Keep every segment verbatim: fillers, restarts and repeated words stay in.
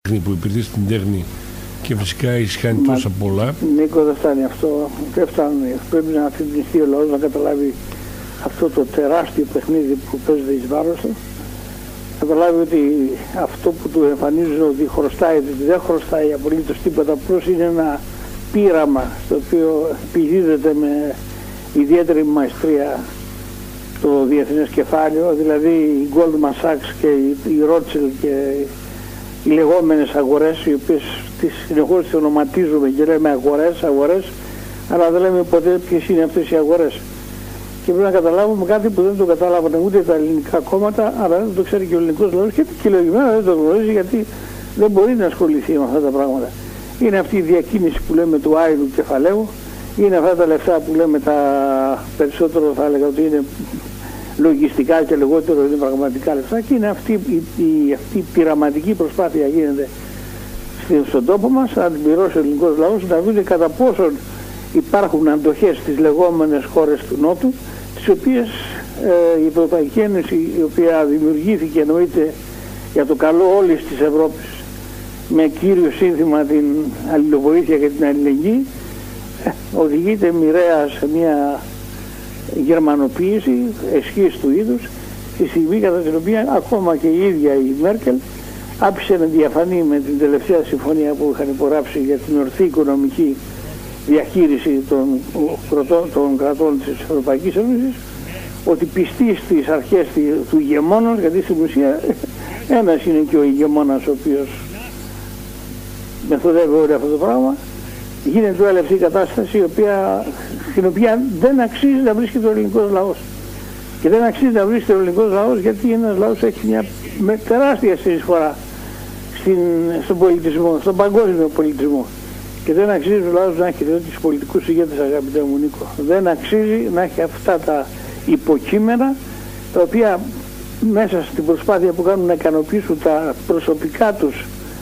που υπηρετεί στην τέχνη και φυσικά έχει κάνει Μα, τόσα πολλά. Νίκο, δεν φτάνει αυτό. Δεν φτάνει. Πρέπει να αφιπνιστεί ο λαός να καταλάβει αυτό το τεράστιο παιχνίδι που παίζεται εις βάρος του. Καταλάβει ότι αυτό που του εμφανίζουν ότι χρωστάει, ότι δεν χρωστάει απολύτως τίποτα, απλώς είναι ένα πείραμα στο οποίο επιδίδεται με ιδιαίτερη μαεστρία το διεθνές κεφάλαιο, δηλαδή η Goldman Sachs και η Rothschild και οι λεγόμενες αγορές, οι οποίες τις συνεχώς τις ονοματίζουμε και λέμε αγορές, αγορές, αλλά δεν λέμε ποτέ ποιες είναι αυτές οι αγορές. Και πρέπει να καταλάβουμε κάτι που δεν το κατάλαβαν ούτε τα ελληνικά κόμματα, αλλά δεν το ξέρει και ο ελληνικός λαός και δικαιολογημένα δεν το γνωρίζει, γιατί δεν μπορεί να ασχοληθεί με αυτά τα πράγματα. Είναι αυτή η διακίνηση που λέμε του άειλου κεφαλαίου, είναι αυτά τα λεφτά που λέμε τα περισσότερο, θα έλεγα ότι είναι λογιστικά και λιγότερο είναι πραγματικά λεφτά, και είναι αυτή η, η, αυτή η πειραματική προσπάθεια γίνεται στον τόπο μας, να την πληρώσει ο ελληνικός λαός, να δούμε κατά πόσον υπάρχουν αντοχές στις λεγόμενες χώρες του Νότου, τις οποίες ε, η Ευρωπαϊκή Ένωση, η οποία δημιουργήθηκε εννοείται για το καλό όλης της Ευρώπης, με κύριο σύνθημα την αλληλοβοήθεια και την αλληλεγγύη, ε, οδηγείται μοιραία σε μια γερμανοποίηση εσχής του είδους, στη στιγμή κατά την οποία ακόμα και η ίδια η Μέρκελ άφησε να διαφανεί με την τελευταία συμφωνία που είχαν υπογράψει για την ορθή οικονομική διαχείριση των, των κρατών της Ευρωπαϊκής Ένωσης, ότι πιστή στις αρχές του ηγεμόνος, γιατί στην ουσία ένας είναι και ο ηγεμόνας ο οποίος μεθοδεύει όλο αυτό το πράγμα, γίνεται όλη αυτή η κατάσταση η οποία, στην οποία δεν αξίζει να βρίσκεται ο ελληνικός λαός. Και δεν αξίζει να βρίσκεται ο ελληνικός λαός γιατί ένας λαός έχει μια με τεράστια συνεισφορά στην, στον πολιτισμό, στον παγκόσμιο πολιτισμό. Και δεν αξίζει ο λαός να έχει δηλαδή τους πολιτικούς ηγέτες, αγαπητέ μου Νίκο. Δεν αξίζει να έχει αυτά τα υποκείμενα, τα οποία μέσα στην προσπάθεια που κάνουν να ικανοποιήσουν τα προσωπικά τους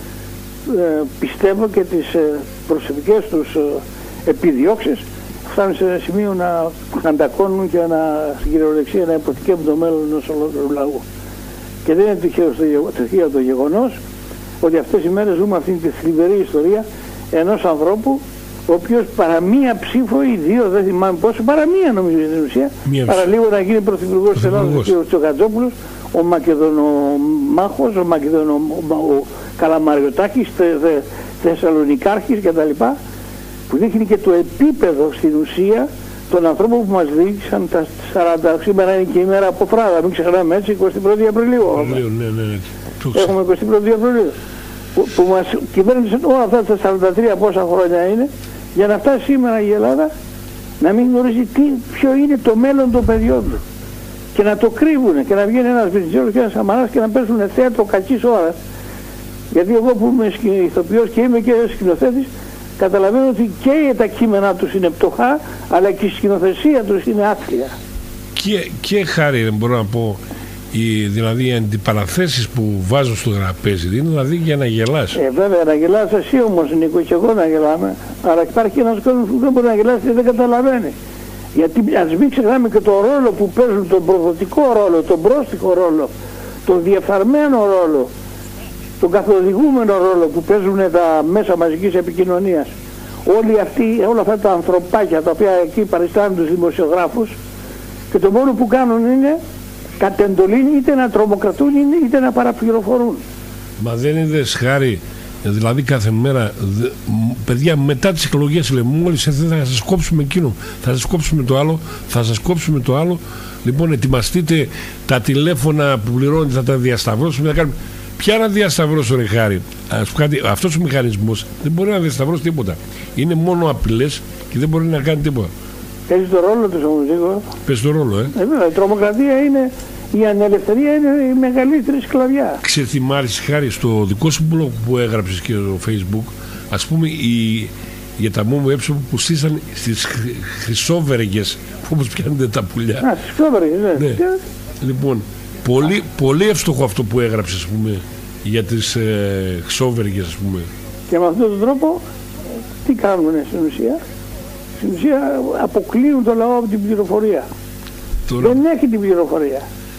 ε, πιστεύω και τις ε, προσωπικές τους ε, επιδιώξεις, φτάνουν σε ένα σημείο να αντακώνουν και να, στην κυριολεξία, να υποθηκεύουν το μέλλον ενός ολόκληρου λαού. Και δεν είναι τυχαίο το, το γεγονός ότι αυτές οι μέρες ζούμε αυτή τη θλιβερή ιστορία ενός ανθρώπου ο οποίος παρά μία ψήφο ή δύο, δεν θυμάμαι πόσο, παρά μία νομίζω στην ουσία, παρά λίγο να γίνει πρωθυπουργός της Ελλάδας, ο Τσοκατζόπουλος, ο Μακεδονομάχος, ο Μακεδονο Καλαμαριωτάκης, θε, Θεσσαλονικάρχης κτλ. Που δείχνει και το επίπεδο στην ουσία των ανθρώπων που μας διοίκησαν τα σαράντα, σήμερα είναι και η μέρα από Φράδα, μην ξεχνάμε έτσι, εικοστή πρώτη Απριλίου. Ναι, ναι, ναι. Έχουμε εικοστή πρώτη Απριλίου. Που, που μας κυβέρνησαν όλα αυτά τα σαράντα τρία πόσα χρόνια είναι, για να φτάσει σήμερα η Ελλάδα να μην γνωρίζει τι, ποιο είναι το μέλλον των παιδιών του. Και να το κρύβουν και να βγαίνει ένας Βενιζέλος και ένας Σαμαράς και να παίζουν θέατρο κακής ώρας. Γιατί εγώ που είμαι ηθοποιός και είμαι και σκηνοθέτης, καταλαβαίνω ότι και τα κείμενά τους είναι πτωχά, αλλά και η σκηνοθεσία τους είναι άθλια. Και, και χάρη μπορώ να πω, οι, δηλαδή οι αντιπαραθέσεις που βάζω στο τραπέζι είναι δηλαδή για να γελάς. Ε, βέβαια να γελάς εσύ όμως Νίκο, και εγώ να γελάμε, αλλά υπάρχει ένας κόσμος που δεν μπορεί να γελάσει και δεν καταλαβαίνει. Γιατί ας μην ξεχνάμε και το ρόλο που παίζουν, τον προδοτικό ρόλο, τον πρόστιχο ρόλο, τον διεφθαρμένο ρόλο, τον καθοδηγούμενο ρόλο που παίζουν τα μέσα μαζικής επικοινωνίας. Όλοι αυτοί, όλα αυτά τα ανθρωπάκια τα οποία εκεί παριστάνουν τους δημοσιογράφους, και το μόνο που κάνουν είναι κατ' εντολή είτε να τρομοκρατούν είτε να παραπληροφορούν. Μα δεν είδες χάρη, δηλαδή κάθε μέρα, δε, παιδιά μετά τις εκλογές λέμε, μόλις θα σας κόψουμε εκείνο, θα σας κόψουμε το άλλο, θα σας κόψουμε το άλλο. Λοιπόν, ετοιμαστείτε τα τηλέφωνα που πληρώνετε, θα τα διασταυρώσουμε, θα κάνουμε. Ποια να διασταυρώσω ρε χάρη, αυτός ο μηχανισμός δεν μπορεί να διασταυρώσει τίποτα. Είναι μόνο απειλές και δεν μπορεί να κάνει τίποτα. Παίζει το ρόλο τους όμως, Νίκο. Παίζει το ρόλο, ε. ε βέβαια, η τρομοκρατία είναι, η ανελευθερία είναι η μεγαλύτερη σκλαβιά. Ξέρεις τι μ' άρεσε χάρη στο δικό σου blog που έγραψες και στο Facebook, ας πούμε η, για τα ΜΜΕ που στήσαν στις χρυσόβεργες, όπως πιάνονται τα πουλιά. Α, στις χρυσόβεργες, ναι. ναι. Λοιπόν, πολύ, πολύ εύστοχο αυτό που έγραψες, ας πούμε, για τις ε, χρυσόβεργες, ας πούμε. Και με αυτόν τον τρόπο, τι κάνουν στην ουσία. Στην ουσία αποκλείουν το λαό από την πληροφορία. Τώρα... Δεν έχει την πληροφορία.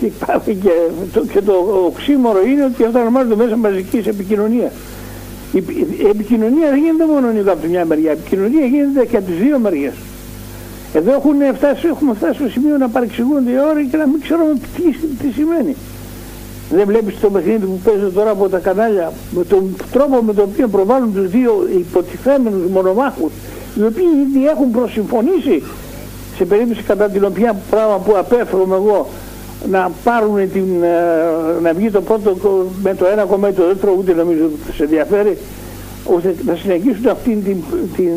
Και, και, το, και το οξύμορο είναι ότι αυτά ονομάζονται μέσα μαζικής επικοινωνίας. Η, η επικοινωνία δεν γίνεται μόνο από τη μια μεριά, η επικοινωνία γίνεται και από τις δύο μεριές. Εδώ έχουν φτάσει, έχουμε φτάσει στο σημείο να παρεξηγούνται οι όροι και να μην ξέρουμε τι, τι σημαίνει. Δεν βλέπεις το παιχνίδι που παίζει τώρα από τα κανάλια, με τον τρόπο με τον οποίο προβάλλουν τους δύο υποτιθέμενους μονομάχους, οι οποίοι ήδη έχουν προσυμφωνήσει σε περίπτωση κατά την οποία πράγμα που απέφερομαι εγώ να πάρουν την, να βγει το πρώτο με το ένα κομμάτι το δεύτερο, ούτε νομίζω ότι τους ενδιαφέρει, ώστε να συνεχίσουν αυτήν την, την,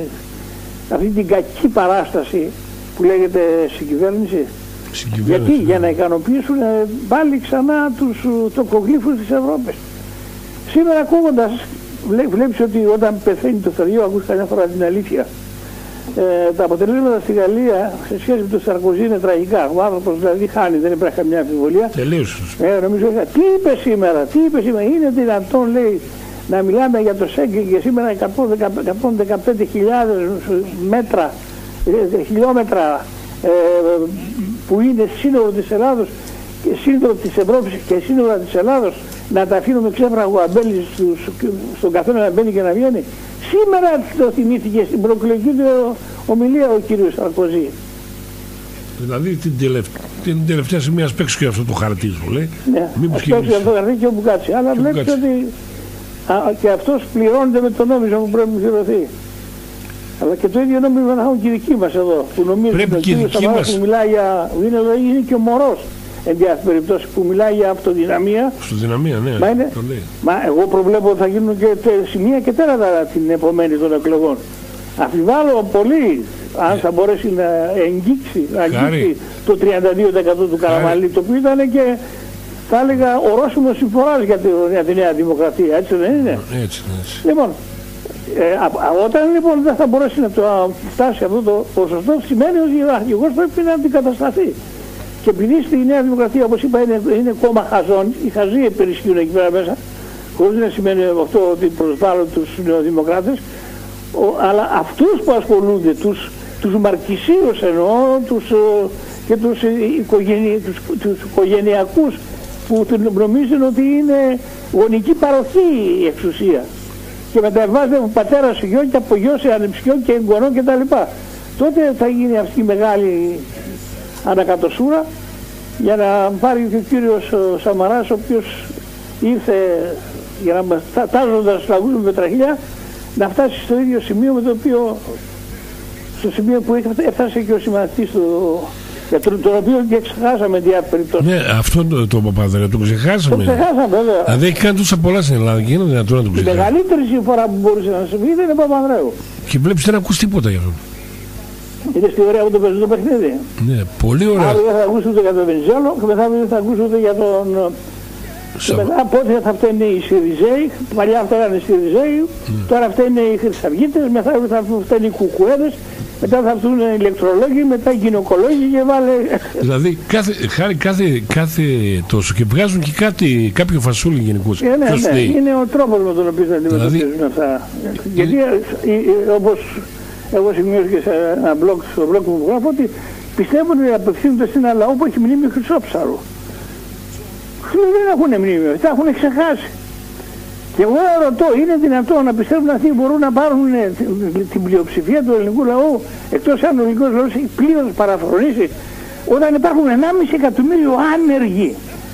αυτή την κακή παράσταση που λέγεται συγκυβέρνηση. Γιατί, ναι. Για να ικανοποιήσουν πάλι ξανά τους τοκογλύφους της Ευρώπης. Σήμερα ακούγοντας, βλέ, βλέπεις ότι όταν πεθαίνει το Θεριό ακούς καμιά φορά την αλήθεια. Ε, τα αποτελέσματα στη Γαλλία σε σχέση με τον Σαρκοζή είναι τραγικά. Ο άνθρωπος δηλαδή χάνει, δεν υπάρχει καμιά αμφιβολία. Τελείωσε. Ε, νομίζω, τι είπε σήμερα, τι είπε σήμερα, είναι δυνατόν λέει να μιλάμε για το Σέγγεν και σήμερα εκατόν δεκαπέντε χιλιάδες μέτρα, χιλιόμετρα ε, που είναι σύνορο της Ελλάδος και σύνορο της Ευρώπης και σύνορα της Ελλάδος να τα αφήνουμε ξέφραγο αμπέλι στον καθένα να μπαίνει και να βγαίνει. Σήμερα το θυμήθηκε στην προεκλογική ομιλία ο κύριος Σαρκοζή. Δηλαδή την, τελευ... την τελευταία στιγμή ας παίξει και αυτό το χαρτί σου λέει. Ναι, ας παίξει αυτό το χαρτί και όπου κάτσει. Αλλά βλέπετε ότι α, και αυτός πληρώνεται με το νόμισμα που πρέπει να πληρωθεί. Αλλά και το ίδιο νόμισμα να έχουν και οι δικοί μας εδώ. Που νομίζουν ότι ο κύριος Σαμαράς που μιλάει για... Είναι, είναι και ο μωρός εν διάθεση περιπτώσει που μιλάει για αυτοδυναμία. Αυτοδυναμία, ναι. Μα, είναι, το λέει. Μα εγώ προβλέπω ότι θα γίνουν και σημεία και τέρατα την επομένη των εκλογών. Αμφιβάλλω πολύ αν θα μπορέσει να εγγίξει, να αγγίξει το τριάντα δύο τοις εκατό του Καραμανλή, το οποίο ήταν και θα έλεγα ορόσημο συμφοράς για, για τη Νέα Δημοκρατία, έτσι δεν είναι? Έτσι, έτσι. Λοιπόν, ε, α, όταν λοιπόν δεν θα μπορέσει να το φτάσει αυτό το ποσοστό, σημαίνει ότι ο αρχηγός πρέπει να αντικατασταθεί. Και επειδή στη Νέα Δημοκρατία, όπως είπα, είναι, είναι κόμμα χαζών, οι χαζοί υπερισχύουν εκεί πέρα μέσα, χωρίς να σημαίνει αυτό ότι προσβάλλουν τους νεοδημοκράτες, ο, αλλά αυτούς που ασχολούνται, τους, τους μαρκισίους εννοώ, τους, και τους, οικογενει, τους, τους οικογενειακούς, που νομίζουν ότι είναι γονική παροχή η εξουσία. Και μεταβάζεται από πατέρα σε γιο και από γιο σε ανεψιό και εγγονό κτλ. Τότε θα γίνει αυτή η μεγάλη ανακατοσούρα για να πάρει και ο κύριος Σαμαράς, ο οποίος ήρθε για να μας τάζοντας λαγούς με πετραχίλια να φτάσει στο ίδιο σημείο με το οποίο στο σημείο που έφτασε και ο συμμαθητής του, για τον, τον οποίο και ξεχάσαμε διάφορα περιπτώσεις. Ναι, αυτό το, το Παπαδρέο το ξεχάσαμε. Το ξεχάσαμε βέβαια. Δηλαδή έχει κάνει τόσα πολλά στην Ελλάδα και είναι δυνατόν να το ξεχάσουμε. Η μεγαλύτερη συμφορά που μπορούσε να συμβεί ήταν ο Παπανδρέου. Και βλέπεις δεν ακούς τίποτα γι' αυτό. Είναι στη ωραία που το παίζει το παιχνίδι. Ναι, πολύ ωραία. Άρα δεν θα ακούσει ούτε για τον Βενιζέλο και μετά δεν θα ακούσει ούτε για τον... Σα... Και μετά πότε θα φταίνε οι Συριζέοι, παλιά αυτά ήταν οι Συριζέοι, mm. τώρα φταίνε οι Χρυσαυγίτες, μετά θα φταίνε οι Κουκουέδες, μετά θα φτούν οι ηλεκτρολόγοι, μετά οι γυναικολόγοι και βάλε... Δηλαδή κάθε, χάρη, κάθε, κάθε τόσο και βγάζουν και κάτι, κάποιο φασούλι γενικώς. Ε, ναι, ναι, είναι ο τρόπος με τον οποίο θα αντιμετωπίζουν δηλαδή... αυτά. Γιατί όπως εγώ σημειώσω και σε ένα blog, στο blog που μου γράφω ότι πιστεύουν ότι απευθύνονται σε ένα λαό που έχει μνήμη Χρυσόψαρου. Δεν έχουν μνήμη, τα έχουν ξεχάσει. Και εγώ ρωτώ, είναι δυνατόν να πιστεύουν αυτοί μπορούν να πάρουν την πλειοψηφία του ελληνικού λαού, εκτός αν ο ελληνικός λαός έχει πλήρως παραφρονήσει, όταν υπάρχουν ενάμιση εκατομμύριο άνεργοι.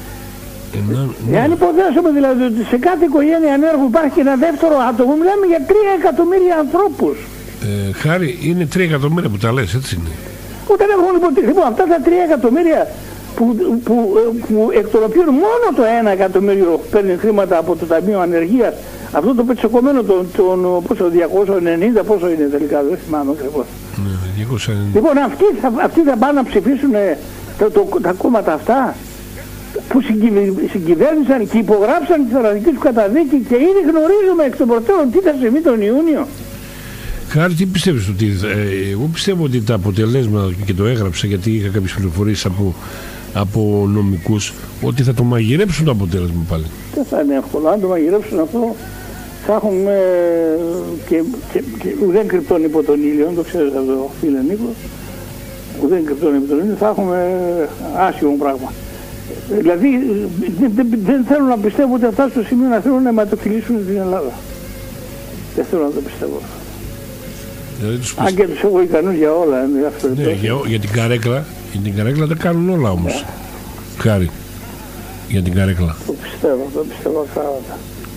Ναι. Εάν υποθέσουμε δηλαδή ότι σε κάθε οικογένεια ανέργου υπάρχει και ένα δεύτερο άτομο, μιλάμε για τρία εκατομμύρια ανθρώπους. Ε, Χάρη, είναι τρία εκατομμύρια που τα λες, έτσι είναι. Όταν έχουν υποτίθεται, λοιπόν, αυτά τα τρία εκατομμύρια που, που, που εκ των οποίων μόνο το ένα εκατομμύριο παίρνει χρήματα από το Ταμείο Ανεργίας, αυτό το πετσοκομμένο τον, τον πόσο, διακόσια ενενήντα, πόσο είναι τελικά, δεν θυμάμαι ακριβώς. Ναι, διακόσια ενενήντα. Λοιπόν, αυτοί θα, αυτοί θα πάνε να ψηφίσουν το, το, τα κόμματα αυτά που συγκυβέρνησαν και υπογράψαν τη θανατική του καταδίκη και ήδη γνωρίζουμε εκ των προτέρων τι θα συμβεί τον Ιούνιο. Χάρη, τι πιστεύεις ότι... Ε, εγώ πιστεύω ότι τα αποτελέσματα, και το έγραψα γιατί είχα κάποιες πληροφορίες από, από νομικούς, ότι θα το μαγειρέψουν το αποτέλεσμα πάλι. Δεν θα είναι εύκολο. Αν το μαγειρέψουν αυτό, θα έχουμε και, και, και ουδέν κρυπτών υπό τον ήλιο, το ξέρεις αυτό, φίλε Νίκο, ουδέν κρυπτών υπό τον ήλιο, θα έχουμε άσχημο πράγμα. Δηλαδή δεν, δεν, δεν θέλω να πιστεύω ότι αυτά στο σημείο να θέλουν να αιματοφυλίσουν την Ελλάδα. Δεν θέλω να το πιστεύω. Δηλαδή, τους Αν και τους έχω ικανούς για όλα. Ναι, για, για την καρέκλα, για την καρέκλα τα κάνουν όλα όμως. Yeah. Χάρη. Για την καρέκλα. Το πιστεύω, το πιστεύω ακράδαντα.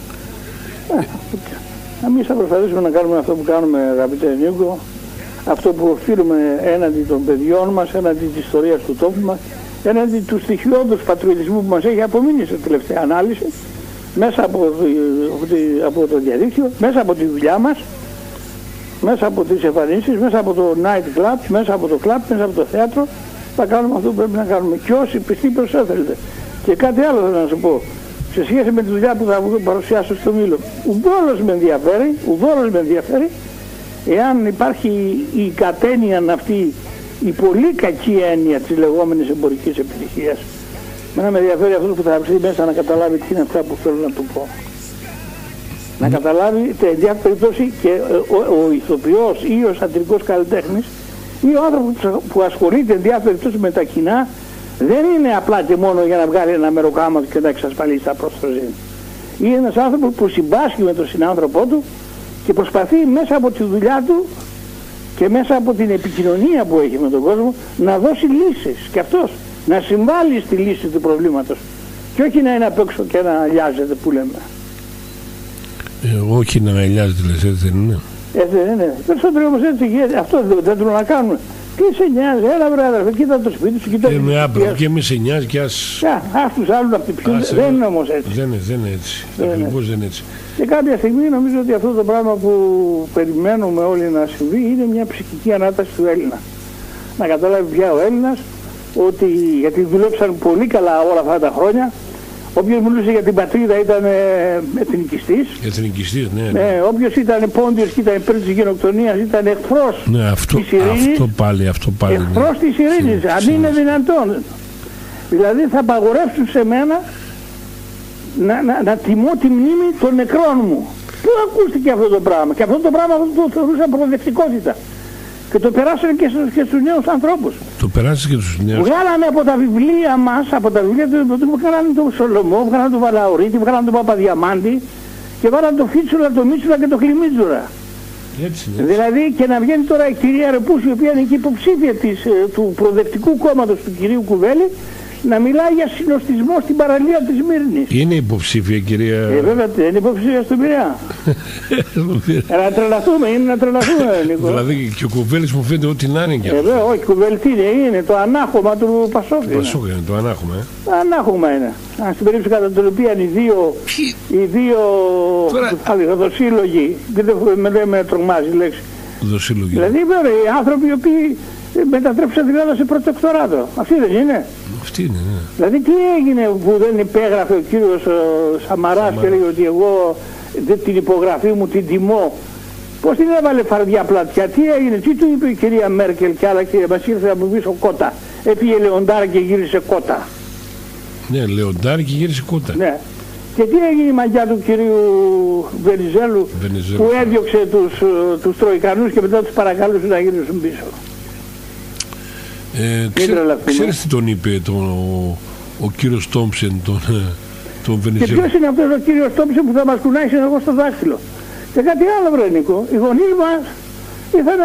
Εμείς θα προσπαθήσουμε να κάνουμε αυτό που κάνουμε, αγαπητέ Νίκο, αυτό που οφείλουμε έναντι των παιδιών μας, έναντι της ιστορίας του τόπου μας, έναντι του στοιχειώδους πατριωτισμού που μας έχει απομείνει σε τελευταία ανάλυση, μέσα από το, από το διαδίκτυο, μέσα από τη δουλειά μας, μέσα από τις εμφανίσεις, μέσα από το night club, μέσα από το club, μέσα από το θέατρο, θα κάνουμε αυτό που πρέπει να κάνουμε. Και όσοι πιστοί προσέθελετε. Και κάτι άλλο θέλω να σου πω. Σε σχέση με τη δουλειά που θα παρουσιάσω στο Μήλο, ουδόλως με ενδιαφέρει, ουδόλως με ενδιαφέρει, εάν υπάρχει η κατένεια αυτή, η πολύ κακή έννοια της λεγόμενης εμπορικής επιτυχίας. Μένα με ενδιαφέρει αυτό που θα έρθει μέσα να καταλάβει τι είναι αυτά που θέλω να του πω. Mm. Να καταλάβει εν διάφορη περιπτώσει και ο, ο, ο ηθοποιός ή ο σατυρικός καλλιτέχνης ή ο άνθρωπος που ασχολείται εν διάφορη περιπτώσει με τα κοινά, δεν είναι απλά και μόνο για να βγάλει ένα μεροκάματο και να εξασφαλίσει τα πρόστοζήν. Είναι ένας άνθρωπος που συμπάσχει με τον συνάνθρωπό του και προσπαθεί μέσα από τη δουλειά του και μέσα από την επικοινωνία που έχει με τον κόσμο να δώσει λύσεις και αυτός να συμβάλλει στη λύση του προβλήματος και όχι να είναι απ' έξω και να αλιάζεται που λέμε. Ε, όχι να αλιάζεται λες, έτσι δεν είναι. Έτσι δεν είναι. Περισσότερο όμως έτσι γίνεται. Αυτό δεν θέλουν να κάνουν. Τι σε νοιάζει, έλα βρε αδερφέ, κοίτα το σπίτι σου, κοίτα... Είναι άπειρο και εμείς σε νοιάζει και ας... Ας τους άλλους να χτυπιούν, δεν είναι όμως έτσι. Δεν είναι, δεν είναι έτσι, ακριβώς δεν είναι έτσι. Και κάποια στιγμή νομίζω ότι αυτό το πράγμα που περιμένουμε όλοι να συμβεί είναι μια ψυχική ανάταση του Έλληνα. Να καταλάβει πια ο Έλληνας ότι, γιατί δουλέψαν πολύ καλά όλα αυτά τα χρόνια, όποιος μιλούσε για την πατρίδα ήταν ε, εθνικιστής. Εθνικιστής, ναι. ναι. ναι όποιος ήταν πόντιος και ήταν υπέρ της γενοκτονίας ήταν εχθρός ναι, αυτό, της ειρήνης. Αυτό πάλι, αυτό πάλι. Εχθρός ναι. της ειρήνης, αν Συν... είναι δυνατόν. Δηλαδή θα απαγορεύσουν σε μένα να, να, να τιμώ τη μνήμη των νεκρών μου. Πού ακούστηκε αυτό το πράγμα? Και αυτό το πράγμα το θεωρούσαν προοδευτικότητα. Και το περάσανε και στους, και στους νέους ανθρώπους. Το περάσανε και στους νέους. Βγάλανε από τα βιβλία μας, από τα βιβλία του, βγάλανε τον Σολομό, βγάλανε τον Βαλαωρίτη, βγάλανε τον Παπαδιαμάντη και βάλανε τον Φίτσουλα, τον Μίτσουλα και τον Κλιμίτζουρα. Έτσι, έτσι. Δηλαδή και να βγαίνει τώρα η κυρία Ρεπούση, η οποία είναι και υποψήφια της, του προοδευτικού κόμματος του κυρίου Κουβέλη, να μιλάει για συνοστισμό στην παραλία της Μύρνης. Είναι υποψήφια κυρία... Ε, βέβαια, είναι υποψήφια στον Πειραιά. ε, να τρελαθούμε, είναι να τρελαθούμε, Νίκο. Δηλαδή και ο Κουβέλης μου φαίνεται ό,τι να είναι και αυτό. Ε, βέβαια, όχι, Κουβέλη τι είναι, είναι το ανάχωμα του Πασόκ. Το Πασόκ είναι, το ανάχωμα, ε. Το ανάχωμα είναι. Αν στην περίπτωση κατά την οποία οι δύο, οι δύο δοσύλλογοι, δεν με τρομάζει η λέξη. Δοσύλλογοι. Δηλαδή, βέβαια, οι άνθρωποι οι οποίοι μετατρέψαν την Ελλάδα σε προτεκτοράτο. Αυτοί δεν είναι? Αυτή είναι, ναι. Δηλαδή τι έγινε που δεν υπέγραφε ο κύριος Σαμαράς Σαμαρά. Και λέει ότι εγώ δεν την υπογραφή μου την τιμώ. Πώς την έβαλε φαρδιά πλατιά, τι έγινε, τι του είπε η κυρία Μέρκελ και άλλα και μας ήρθε από πίσω κότα. Έφυγε Λεοντάρ και γύρισε κότα. Ναι, Λεοντάρ και γύρισε κότα. Ναι. Και τι έγινε η μαγιά του κυρίου Βενιζέλου, Βενιζέλου που έδιωξε τους, τους Τροϊκανούς και μετά τους παρακαλούσε να γυρίσουν πίσω. Ε, ξέ, ξέρεις τι τον είπε τον, ο, ο κύριος Τόμψεν, τον, τον Βενιζέλο? Και ποιος είναι αυτός ο κύριος Τόμψεν που θα μας κουνάει συνεχώς στο δάχτυλο? Και κάτι άλλο, βρε Νίκο, οι γονείς μας ήρθαν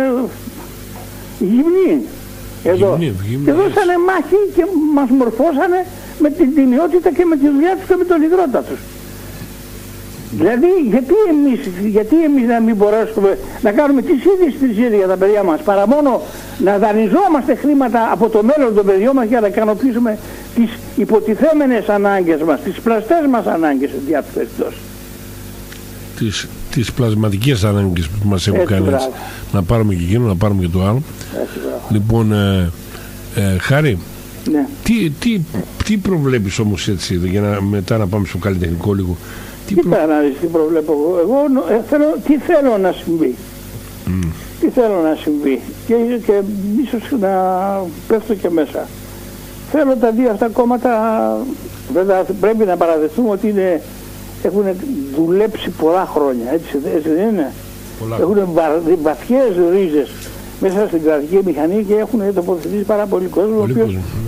γυμνοί εδώ γυμνή, γυμνή, και δώσανε μάχη και μας μορφώσανε με την τιμιότητα και με τη δουλειά τους και με τον υδρότα τους. Δηλαδή, γιατί εμείς, γιατί εμείς να μην μπορέσουμε να κάνουμε τις ίδιες θυσίες για τα παιδιά μας, παρά μόνο να δανειζόμαστε χρήματα από το μέλλον των παιδιών μας για να ικανοποιήσουμε τις υποτιθέμενες ανάγκες μας, τις πλαστές μας ανάγκες σε διάφορες περιπτώσεις. Τις, τις πλασματικές ανάγκες που μας έχουν κάνει, να πάρουμε και εκείνο, να πάρουμε και το άλλο. Έτσι, λοιπόν, ε, ε, Χάρη, ναι. τι, τι, τι προβλέπεις όμως έτσι, για να, μετά να πάμε στο καλλιτεχνικό λίγο? Τι, τι, προ... τι προβλέπω εγώ, εγώ ε, θέλω, τι θέλω να συμβεί, mm. τι θέλω να συμβεί και, και ίσως να πέφτω και μέσα. Θέλω τα δύο αυτά κόμματα, βέβαια πρέπει να παραδεχτούμε ότι είναι, έχουν δουλέψει πολλά χρόνια, έτσι, έτσι δεν είναι? Πολλά. Έχουν βα, βαθιές ρίζες μέσα στην κρατική μηχανή και έχουν τοποθετήσει πάρα πολύ κόσμο, πολύ ο οποίος κόσμο, ναι.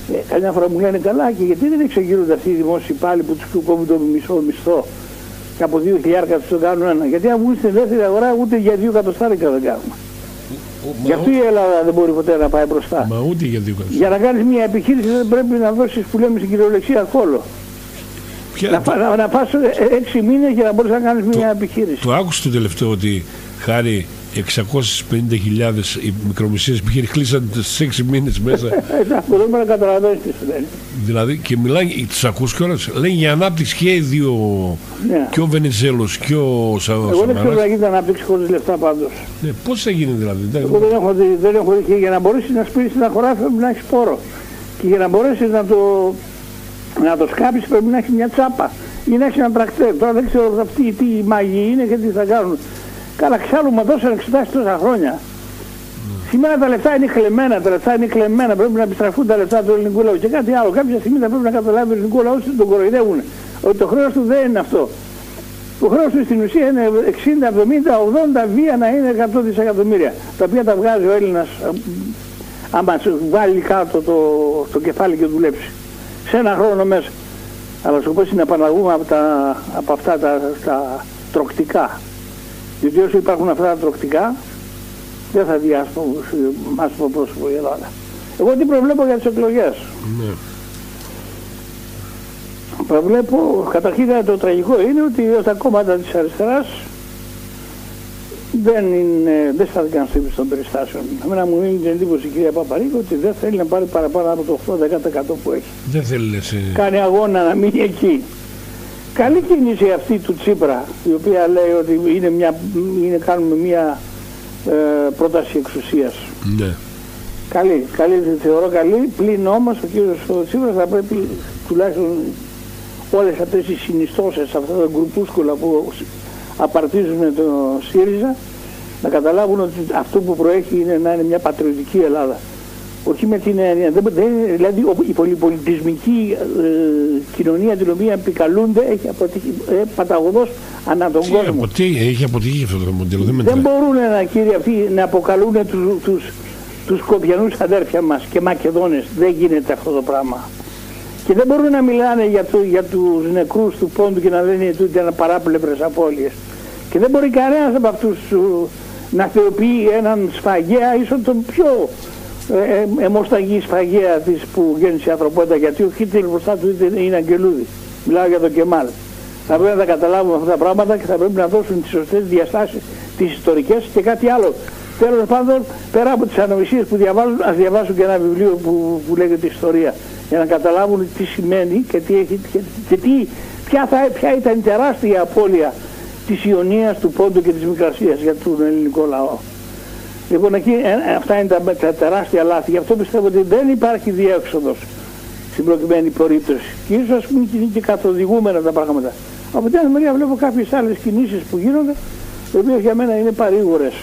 Ε, καμιά φορά μου λένε καλά, και γιατί δεν εξεγείρονται αυτοί οι δημόσιοι υπάλληλοι που τους κόβουν το μισό μισθό και από δύο χιλιάρικα τους το κάνουν ένα? Γιατί αν βγουν στην ελεύθερη αγορά ούτε για δύο εκατοστάρικα δεν κάνουμε. Μα γι' αυτό η Ελλάδα δεν μπορεί ποτέ να πάει μπροστά. Μα ούτε για δύο εκατοστάρικα. Για να κάνεις μια επιχείρηση δεν πρέπει να δώσεις, που λέμε στην κυριολεξία, κόλλο. Ποια... Να, το... να, να πας έξι μήνες για να μπορείς να κάνεις μια το... επιχείρηση. Το άκουσα το τελευταίο ότι χάρη εξακόσιες πενήντα χιλιάδες οι μικρομεσαίες επιχειρήσεις κλείσαν στις έξι μήνες μέσα. Αυτό δεν μπορεί να καταλαβαίνεις τι σημαίνει. Δηλαδή, και μιλάει, τους ακούς κιόλας, λέει για ανάπτυξη και οι δύο, ναι. Και ο Βενιζέλος και ο Σαμαράς. Εγώ δεν ξέρω να γίνει ανάπτυξη χωρίς λεφτά πάντως. Ναι, πώς θα γίνει δηλαδή? Εγώ δεν έχω δει, δεν έχω δει, και για να μπορέσεις να σπίσεις ένα χωράφι πρέπει να έχεις πόρο. Και για να μπορέσεις να το, να το σκάψεις πρέπει να έχεις μια τσάπα ή να έχεις ένα τρακτέρ. Τώρα δεν ξέρω αυτοί τι μάγοι είναι και τι θα κάνουν. Καλά, ξάλλου μα δώσαν εξετάσεις τόσα χρόνια. Mm. Σήμερα τα λεφτά είναι κλεμμένα, τα λεφτά είναι κλεμμένα, πρέπει να επιστραφούν τα λεφτά του ελληνικού λαού. Και κάτι άλλο, κάποια στιγμή θα πρέπει να καταλάβει ο ελληνικό λαό ότι τον κοροϊδεύουν. Ότι το χρέος του δεν είναι αυτό. Το χρέος του στην ουσία είναι εξήντα, εβδομήντα, ογδόντα, βία να είναι εκατό δισεκατομμύρια. Τα οποία τα βγάζει ο Έλληνας άμα βάλει κάτω το, το κεφάλι και δουλέψει. Σε ένα χρόνο μέσα. Αλλά σκοπός είναι να επαναγούμε από, από αυτά τα, τα τροκτικά. Διότι όσο υπάρχουν αυτά τα τροκτικά, δεν θα δει άσπρο πρόσωπο η Ελλάδα. Εγώ τι προβλέπω για τις εκλογές? Ναι. Προβλέπω, καταρχήν το τραγικό είναι ότι τα κόμματα της αριστεράς δεν, είναι, δεν στάθηκαν στο ύψος των περιστάσεων. Εμένα μου είναι την εντύπωση η κυρία Παπαρίκου ότι δεν θέλει να πάρει παραπάνω από το οκτώ με δέκα τοις εκατό που έχει. Δεν θέλει λες, ε... Κάνει αγώνα να μείνει εκεί. Καλή κίνηση αυτή του Τσίπρα, η οποία λέει ότι είναι μια, είναι, κάνουμε μια ε, πρόταση εξουσίας. Ναι. Καλή, καλή, θεωρώ καλή, πλην όμως ο κύριος Τσίπρας θα πρέπει τουλάχιστον όλες αυτές οι συνιστώσεις, αυτά τα γκρουπούσκουλα που απαρτίζουν το ΣΥΡΙΖΑ, να καταλάβουν ότι αυτό που προέχει είναι να είναι μια πατριωτική Ελλάδα. Όχι με την έννοια, δηλαδή η πολυπολιτισμική ε, κοινωνία την οποία επικαλούνται έχει αποτύχει ε, παταγωδός ανά τον κόσμο. Αποτύχει, έχει αποτύχει αυτό το μοντέλο. Δεν, δεν μπορούν να, κύριε, αυτοί να αποκαλούν τους, τους, τους Σκοπιανούς αδέρφια μας και Μακεδόνες. Δεν γίνεται αυτό το πράγμα. Και δεν μπορούν να μιλάνε για, το, για τους νεκρούς του πόντου και να λένε τούτοι παράπλευρες απώλειες. Και δεν μπορεί κανένας από αυτούς να θεοποιεί έναν σφαγέα, ίσως τον πιο ε, αιμοσταγή σφαγέα της που γέννησε η ανθρωπότητα, γιατί ο Χίτλερ μπροστά του είναι αγγελούδι. Μιλάω για τον Κεμάλ. Θα πρέπει να τα καταλάβουμε αυτά τα πράγματα και θα πρέπει να δώσουν τις σωστές διαστάσεις, τις ιστορικές και κάτι άλλο. Τέλος πάντων, πέρα από τις ανοησίες που διαβάζουν, ας διαβάσουν και ένα βιβλίο που, που λέγεται Ιστορία, για να καταλάβουν τι σημαίνει και, τι έχει, και, και τι, ποια, θα, ποια ήταν η τεράστια απώλεια της Ιωνίας, του Πόντου και της Μικρασίας για τον ελληνικό λαό. Λοιπόν, εκεί ε, αυτά είναι τα, τα τεράστια λάθη. Γι' αυτό πιστεύω ότι δεν υπάρχει διέξοδος στην προκειμένη περίπτωση. Και ίσως ας πούμε είναι και καθοδηγούμενα τα πράγματα. Από την άλλη μεριά βλέπω κάποιες άλλες κινήσεις που γίνονται, οι οποίες για μένα είναι παρήγορες.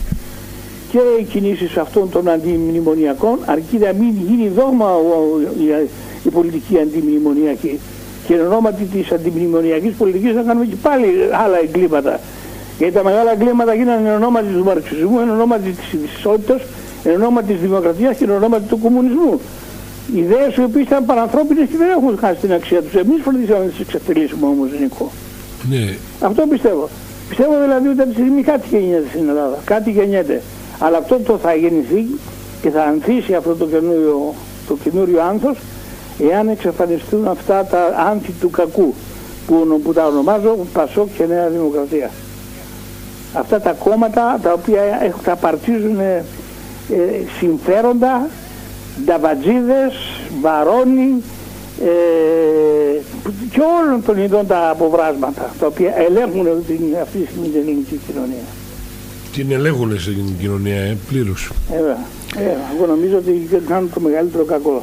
Και οι κινήσεις αυτών των αντιμνημονιακών, αρκεί να μην γίνει δόγμα ο, ο, η, η πολιτική αντιμνημονιακή. Και εν ονόματι της αντιμνημονιακής πολιτικής να κάνουμε και πάλι άλλα εγκλήματα. Γιατί τα μεγάλα εγκλήματα γίνανε εν ονόματι του μαρξισμού, εν ονόματι της ισότητας, εν ονόματι της δημοκρατίας και εν ονόματι του κομμουνισμού. Ιδέες οι οποίες ήταν παρανθρώπινες και δεν έχουν χάσει την αξία τους. Εμείς φροντίσαμε να τις εξαφτελίσουμε όμως, Νίκο. Ναι. Αυτό πιστεύω. Πιστεύω δηλαδή ότι από τη στιγμή κάτι γεννιέται στην Ελλάδα. Κάτι γεννιέται. Αλλά αυτό το θα γεννηθεί και θα ανθίσει αυτό το καινούριο, το καινούριο άνθος, εάν εξαφανιστούν αυτά τα άνθη του κακού που, που τα ονομάζω Πασόκ και Νέα Δημοκρατία. Αυτά τα κόμματα τα οποία θα απαρτίζουν ε, συμφέροντα, νταβατζίδες, βαρώνει ε, και όλων των ειδών τα αποβράσματα τα οποία ελέγχουν την, αυτή τη στιγμή την ελληνική κοινωνία. Την ελέγχουν στην κοινωνία, ε, πλήρως. Ε, ε, εγώ νομίζω ότι κάνουν το μεγαλύτερο κακό.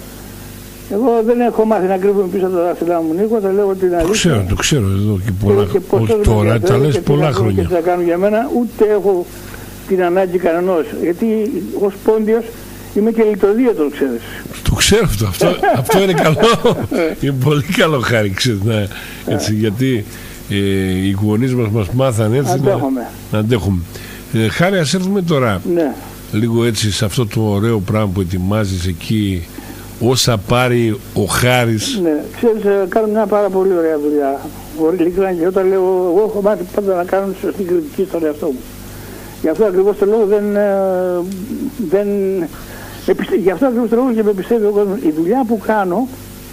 Εγώ δεν έχω μάθει να κρύβω πίσω από τα δάχτυλά μου, Νίκο, θα λέω την αλήθεια. Το ξέρω, το ξέρω εδώ και πολλά χρόνια. Τώρα τα λες πολλά χρόνια. Και θα κάνουν για μένα, ούτε έχω την ανάγκη κανενός. Γιατί ως πόντιος είμαι και λιτοδίαιτος, ξέρεις. Το ξέρω αυτό, αυτό, αυτό είναι καλό. Είναι πολύ καλό, χάρη, ξέρεις, να, έτσι, γιατί ε, οι γονείς μας μας μάθαν έτσι να, να αντέχουμε. Ε, χάρη, ας έρθουμε τώρα, ναι, λίγο έτσι σε αυτό το ωραίο πράγμα που ετοιμάζεις εκεί, όσα πάρει ο Χάρης. Ναι, ξέρεις, κάνω μια πάρα πολύ ωραία δουλειά. Ειλικρινά, και όταν λέω, εγώ έχω μάθει πάντα να κάνω σωστή κριτική στον εαυτό μου. Γι' αυτό ακριβώς το λόγο δεν... δεν γι' αυτό ακριβώς το λόγο και με πιστεύει ο κόσμος. Η δουλειά που κάνω,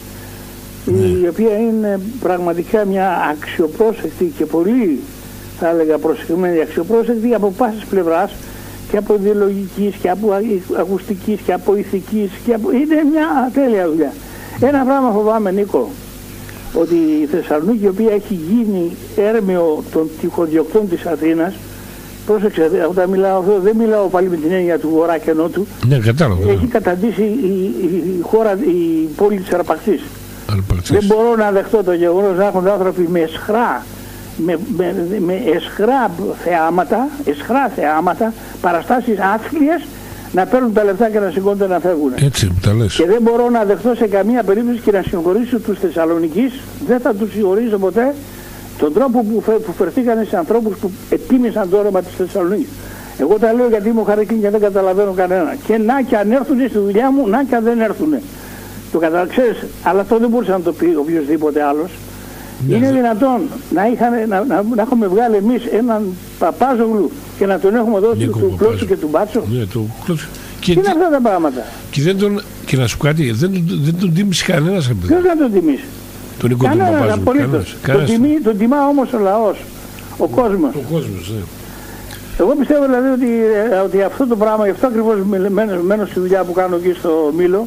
ναι, η οποία είναι πραγματικά μια αξιοπρόσεκτη και πολύ, θα έλεγα, προσεγμένη, αξιοπρόσεκτη από πάσης πλευράς, και από ιδεολογικής και από ακουστικής και από ηθικής και από... είναι μια τέλεια δουλειά. Ένα πράγμα φοβάμαι, Νίκο, ότι η Θεσσαλονίκη, η οποία έχει γίνει έρμεο των τυχοδιοκτών της Αθήνας, πρόσεξε, όταν μιλάω αυτό δεν μιλάω πάλι με την έννοια του βορρά και νότου, ναι, κατάλαβα, έχει καταντήσει η, η, η χώρα, η πόλη της Αρπακτής. Δεν μπορώ να δεχτώ το γεγονός να έχουν άνθρωποι με εσχρά, με, με, με εσχρά θεάματα, εσχρά θεάματα, παραστάσεις άθλιες, να παίρνουν τα λεφτά και να σηκώνονται να φεύγουν. Έτσι τα λες. Και δεν μπορώ να δεχτώ σε καμία περίπτωση και να συγχωρήσω τους Θεσσαλονικείς, δεν θα τους συγχωρήσω ποτέ, τον τρόπο που, φε, που φερθήκαν σε ανθρώπους που ετίμησαν το όνομα της Θεσσαλονίκης. Εγώ τα λέω γιατί είμαι χαρακτήρα και δεν καταλαβαίνω κανένα. Και να και αν έρθουν στη δουλειά μου, να και αν δεν έρθουν. Το καταλαβαίνεις, αλλά αυτό δεν μπορούσε να το πει οποιοδήποτε άλλος. Ναι, είναι δυνατόν να, είχαμε, να, να, να έχουμε βγάλει εμείς έναν Παπάζογλου και να τον έχουμε δώσει του Κλώτσου και του Μπάτσο. Ναι, το Κλώτσου. Τι είναι αυτά τα πράγματα. Και, δεν τον, και να σου κάτι, δεν, δεν τον τίμησε κανένας. Ποιος να τον τιμήσει. Τον Νίκο του Παπάζογλου. Κανένας. Τον, τιμή, τον τιμά όμως ο λαός, ο κόσμος. Ο κόσμος, ναι. Εγώ πιστεύω δηλαδή ότι, ότι αυτό το πράγμα, γι' αυτό ακριβώς μένω, μένω στη δουλειά που κάνω εκεί στο Μήλο,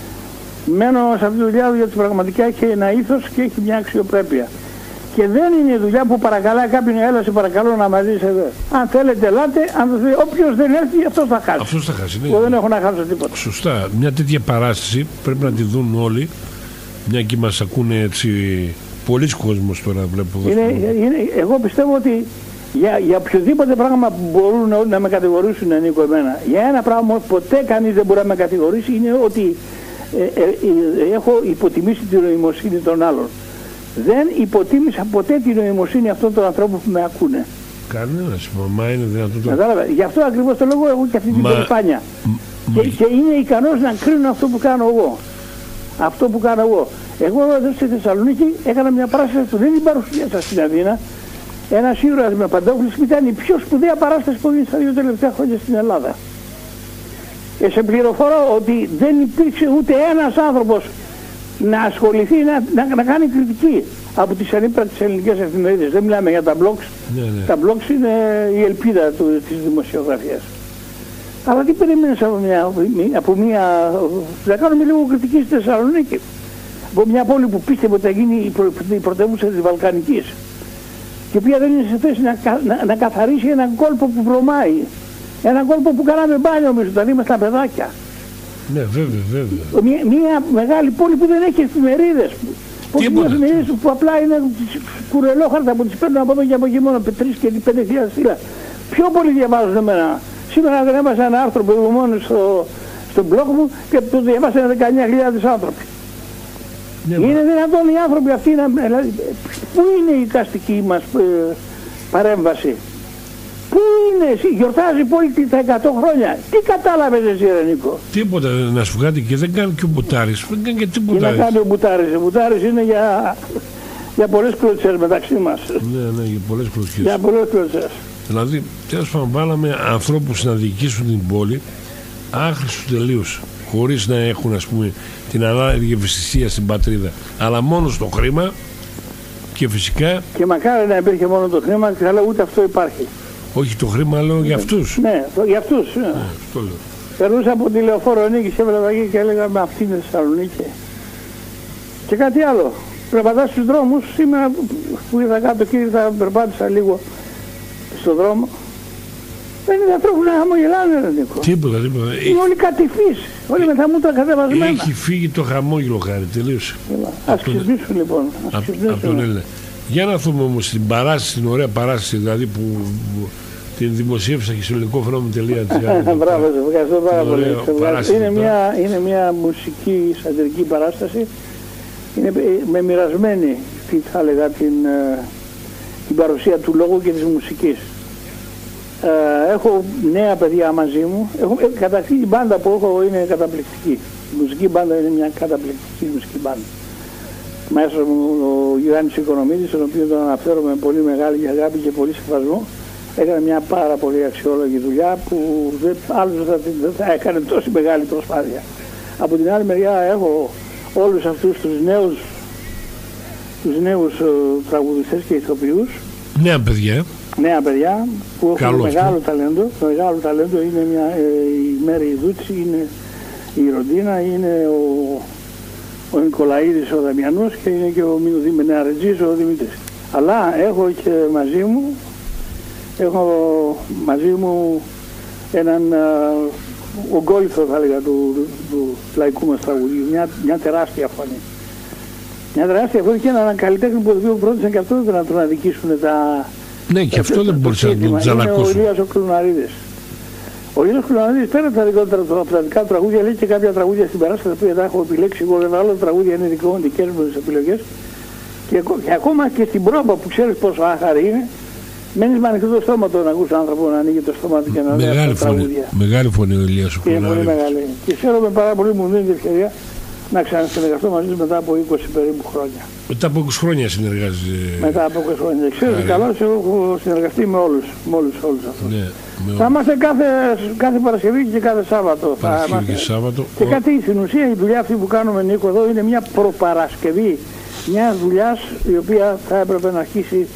μένω σε αυτή τη δουλειά γιατί πραγματικά έχει ένα ήθος και έχει μια αξιοπρέπεια. Και δεν είναι η δουλειά που παρακαλά κάποιον, έλα σε παρακαλώ να μαζί εδώ. Αν θέλετε ελάτε, αν δεν θέλετε, όποιος δεν έρθει αυτός θα χάσει. Αυτός θα χάσει, ναι. Εγώ δεν έχω να χάσω τίποτα. Σωστά. Μια τέτοια παράσταση πρέπει να τη δουν όλοι, μια και μας ακούνε έτσι πολλοί κόσμος τώρα βλέπω. Είναι, είναι, εγώ πιστεύω ότι για, για οποιοδήποτε πράγμα που μπορούν να, να με κατηγορήσουν, Νίκο, εμένα, για ένα πράγμα ποτέ κανείς δεν μπορεί να με κατηγορήσει, είναι ότι Ε, ε, ε, έχω υποτιμήσει την νοημοσύνη των άλλων. Δεν υποτίμησα ποτέ την νοημοσύνη αυτών των ανθρώπων που με ακούνε. Κανένας, μα είναι δυνατόν το... Κατάλαβα. Γι' αυτό ακριβώς το λόγο έχω και αυτή την περηφάνεια. Και, και είναι ικανός να κρίνω αυτό που κάνω εγώ. Αυτό που κάνω εγώ. Εγώ εδώ στη Θεσσαλονίκη έκανα μια παράσταση που δεν την παρουσίασα στην Αθήνα. Ένας ήρωας με παντόφλες που ήταν η πιο σπουδαία παράσταση που έγινε στα δύο τελευταία χρόνια στην Ελλάδα. Και σε πληροφορώ ότι δεν υπήρξε ούτε ένας άνθρωπος να ασχοληθεί, να, να, να κάνει κριτική από τις ανύπαρκτες ελληνικές εφημερίδες. Δεν μιλάμε για τα blogs. Ναι, ναι. Τα blogs είναι η ελπίδα του, της δημοσιογραφίας. Αλλά τι περιμένεις από μια, από μια... Θα κάνουμε λίγο κριτική στη Θεσσαλονίκη. Από μια πόλη που πίστευε ότι θα γίνει η, προ, η πρωτεύουσα της Βαλκανικής. Και η οποία δεν είναι σε θέση να, να, να καθαρίσει έναν κόλπο που βρωμάει. Έναν κόλπο που κάναμε μπάνιο εμείς όταν είμαστε τα παιδάκια. Ναι, βέβαια, βέβαια. Μια, μια μεγάλη πόλη που δεν έχει εφημερίδες. Όχι μια εφημερίδες που απλά είναι κουρελόχαρτα που τις παίρνουν από εδώ και από εκεί μόνο τρεις και πέντε χιλιάδες στήλα. Πιο πολύ διαβάζουν εμένα. Σήμερα δεν έβασα ένα άρθρο προηγουμένως στο, στο blog μου και το διαβάσανε δεκαεννιά χιλιάδες άνθρωποι. Ναι, είναι μα... δυνατόν οι άνθρωποι αυτοί να... Δηλαδή, πού είναι η εικαστική μας ε, παρέμβαση. Πού είναι εσύ, γιορτάζει πολύ τα εκατό χρόνια. Τι κατάλαβες εσύ, ρε Νίκο? Τίποτα, να σου βγάλει και δεν κάνει και ο Μπουτάρης. Δεν κάνει και τίποτα. Τι να κάνει ο Μπουτάρης? Ο Μπουτάρης είναι για, για πολλές κλωτσές μεταξύ μας. Ναι, ναι, για πολλές κλωτσές. Για πολλές κλωτσές. Δηλαδή, τέλος πάντων, βάλαμε ανθρώπους να διοικήσουν την πόλη, άχρηστους τελείως, χωρίς να έχουν, ας πούμε, την ανάλογη ευαισθησία στην πατρίδα, αλλά μόνο στο χρήμα και φυσικά... Και μακάρι να υπήρχε μόνο το χρήμα, αλλά ούτε αυτό υπάρχει. Όχι το χρήμα, λέω για αυτούς. Ναι, για αυτούς. Ναι. Ναι, αυτό λέω. Περνούσα από τη Λεωφόρο Νίκη και έβλεπα εκεί και έλεγα με αυτήν την Θεσσαλονίκη. Και κάτι άλλο. Περπατάς στους δρόμους, σήμερα που ήρθα κάτω και ήρθα, περπάτησα λίγο στον δρόμο. Δεν είναι ανθρώπους να χαμογελάνε, ρε Νίκο. Τίποτα, τίποτα. Είναι όλοι κατηφείς, όλοι με τα μούτρα κατεβασμένα. Έχει φύγει το χαμόγελο, χάρη, τελείωσε. Ας ξυπνήσουν λοιπόν. Από τον Έλληνα. Για να δούμε όμως την παράσταση, την ωραία παράσταση δηλαδή που, που την δημοσίευσα και στο ελληνικό φαινόμενο τελεία τζι άρ. Μπράβο, σε ευχαριστώ πάρα πολύ. Είναι μια, είναι μια μουσική σατυρική παράσταση. Είναι με μοιρασμένη, τι θα έλεγα, την, την παρουσία του λόγου και της μουσικής. Ε, έχω νέα παιδιά μαζί μου. Έχω, καταρχήν η μπάντα που έχω είναι καταπληκτική. Η μουσική μπάντα είναι μια καταπληκτική μουσική μπάντα. Μέσα μου ο Γιάννης Οικονομίδης, τον οποίο τον αναφέρω με πολύ μεγάλη αγάπη και πολύ σεβασμό, έκανε μια πάρα πολύ αξιόλογη δουλειά που δεν, άλλος δεν, δεν θα έκανε τόση μεγάλη προσπάθεια. Από την άλλη μεριά έχω όλους αυτούς τους νέους, τους νέους uh, τραγουδιστές και ηθοποιούς. Νέα παιδιά. Νέα παιδιά που έχουν Καλώς, μεγάλο ναι. ταλέντο. Το μεγάλο ταλέντο είναι μια, ε, η Μέρη Δούτση, είναι η Ροντίνα, είναι ο, ο Νικολαίδης ο Δαμιανός και είναι και ο Μιναρετζής ο Δημήτρης. Αλλά έχω και μαζί μου, έχω μαζί μου έναν uh, ογκόλυθο θα έλεγα του, του, του λαϊκού μας τραγουδίου, μια, μια τεράστια φωνή. Μια τεράστια φωνή και έναν καλλιτέχνη που το πρότειναν και αυτό να τον αδικήσουν τα... Ναι, και αυτό δεν μπορούσε να τον τζαλακώσουν. Είναι ο Ηλίας ο Κλουναρίδης. Ο Ηλίας ο Κλουναρίδης πέρα από τα δικότερα του από τα δικά του τραγούδια λέει και κάποια τραγούδια στην Παράστα που τα έχω επιλέξει εγώ, βέβαια άλλα τραγούδια είναι δικό μου, δικές μου επιλογές. Και, και ακόμα και στην πρόβα που ξέρεις πόσο άχαρη είναι, μένεις με ανοιχτό το στόμα του να ακούσει άνθρωπο να ανοίγει το στόμα του και να λέει αυτά τα τραγούδια. Μεγάλη φωνή ο Ηλίας ο Κλουναρίδης. Είναι πολύ μεγάλη. Και χαίρομαι πάρα πολύ που μου δίνει την ευκαιρία να ξανασυνεργαστώ μαζί του μετά από είκοσι περίπου χρόνια. Μετά από είκοσι χρόνια συνεργάζεσαι. Μετά από είκοσι χρόνια. Ξέρετε καλά, έχω συνεργαστεί με όλους, με όλους, όλους αυτούς. Ναι, με θα είμαστε κάθε, κάθε Παρασκευή και κάθε Σάββατο. Παρασκευή και Σάββατο. Και κάτι στην ουσία η δουλειά αυτή που κάνουμε Νίκο εδώ είναι μια προπαρασκευή μια δουλειά η οποία θα έπρεπε να αρχίσει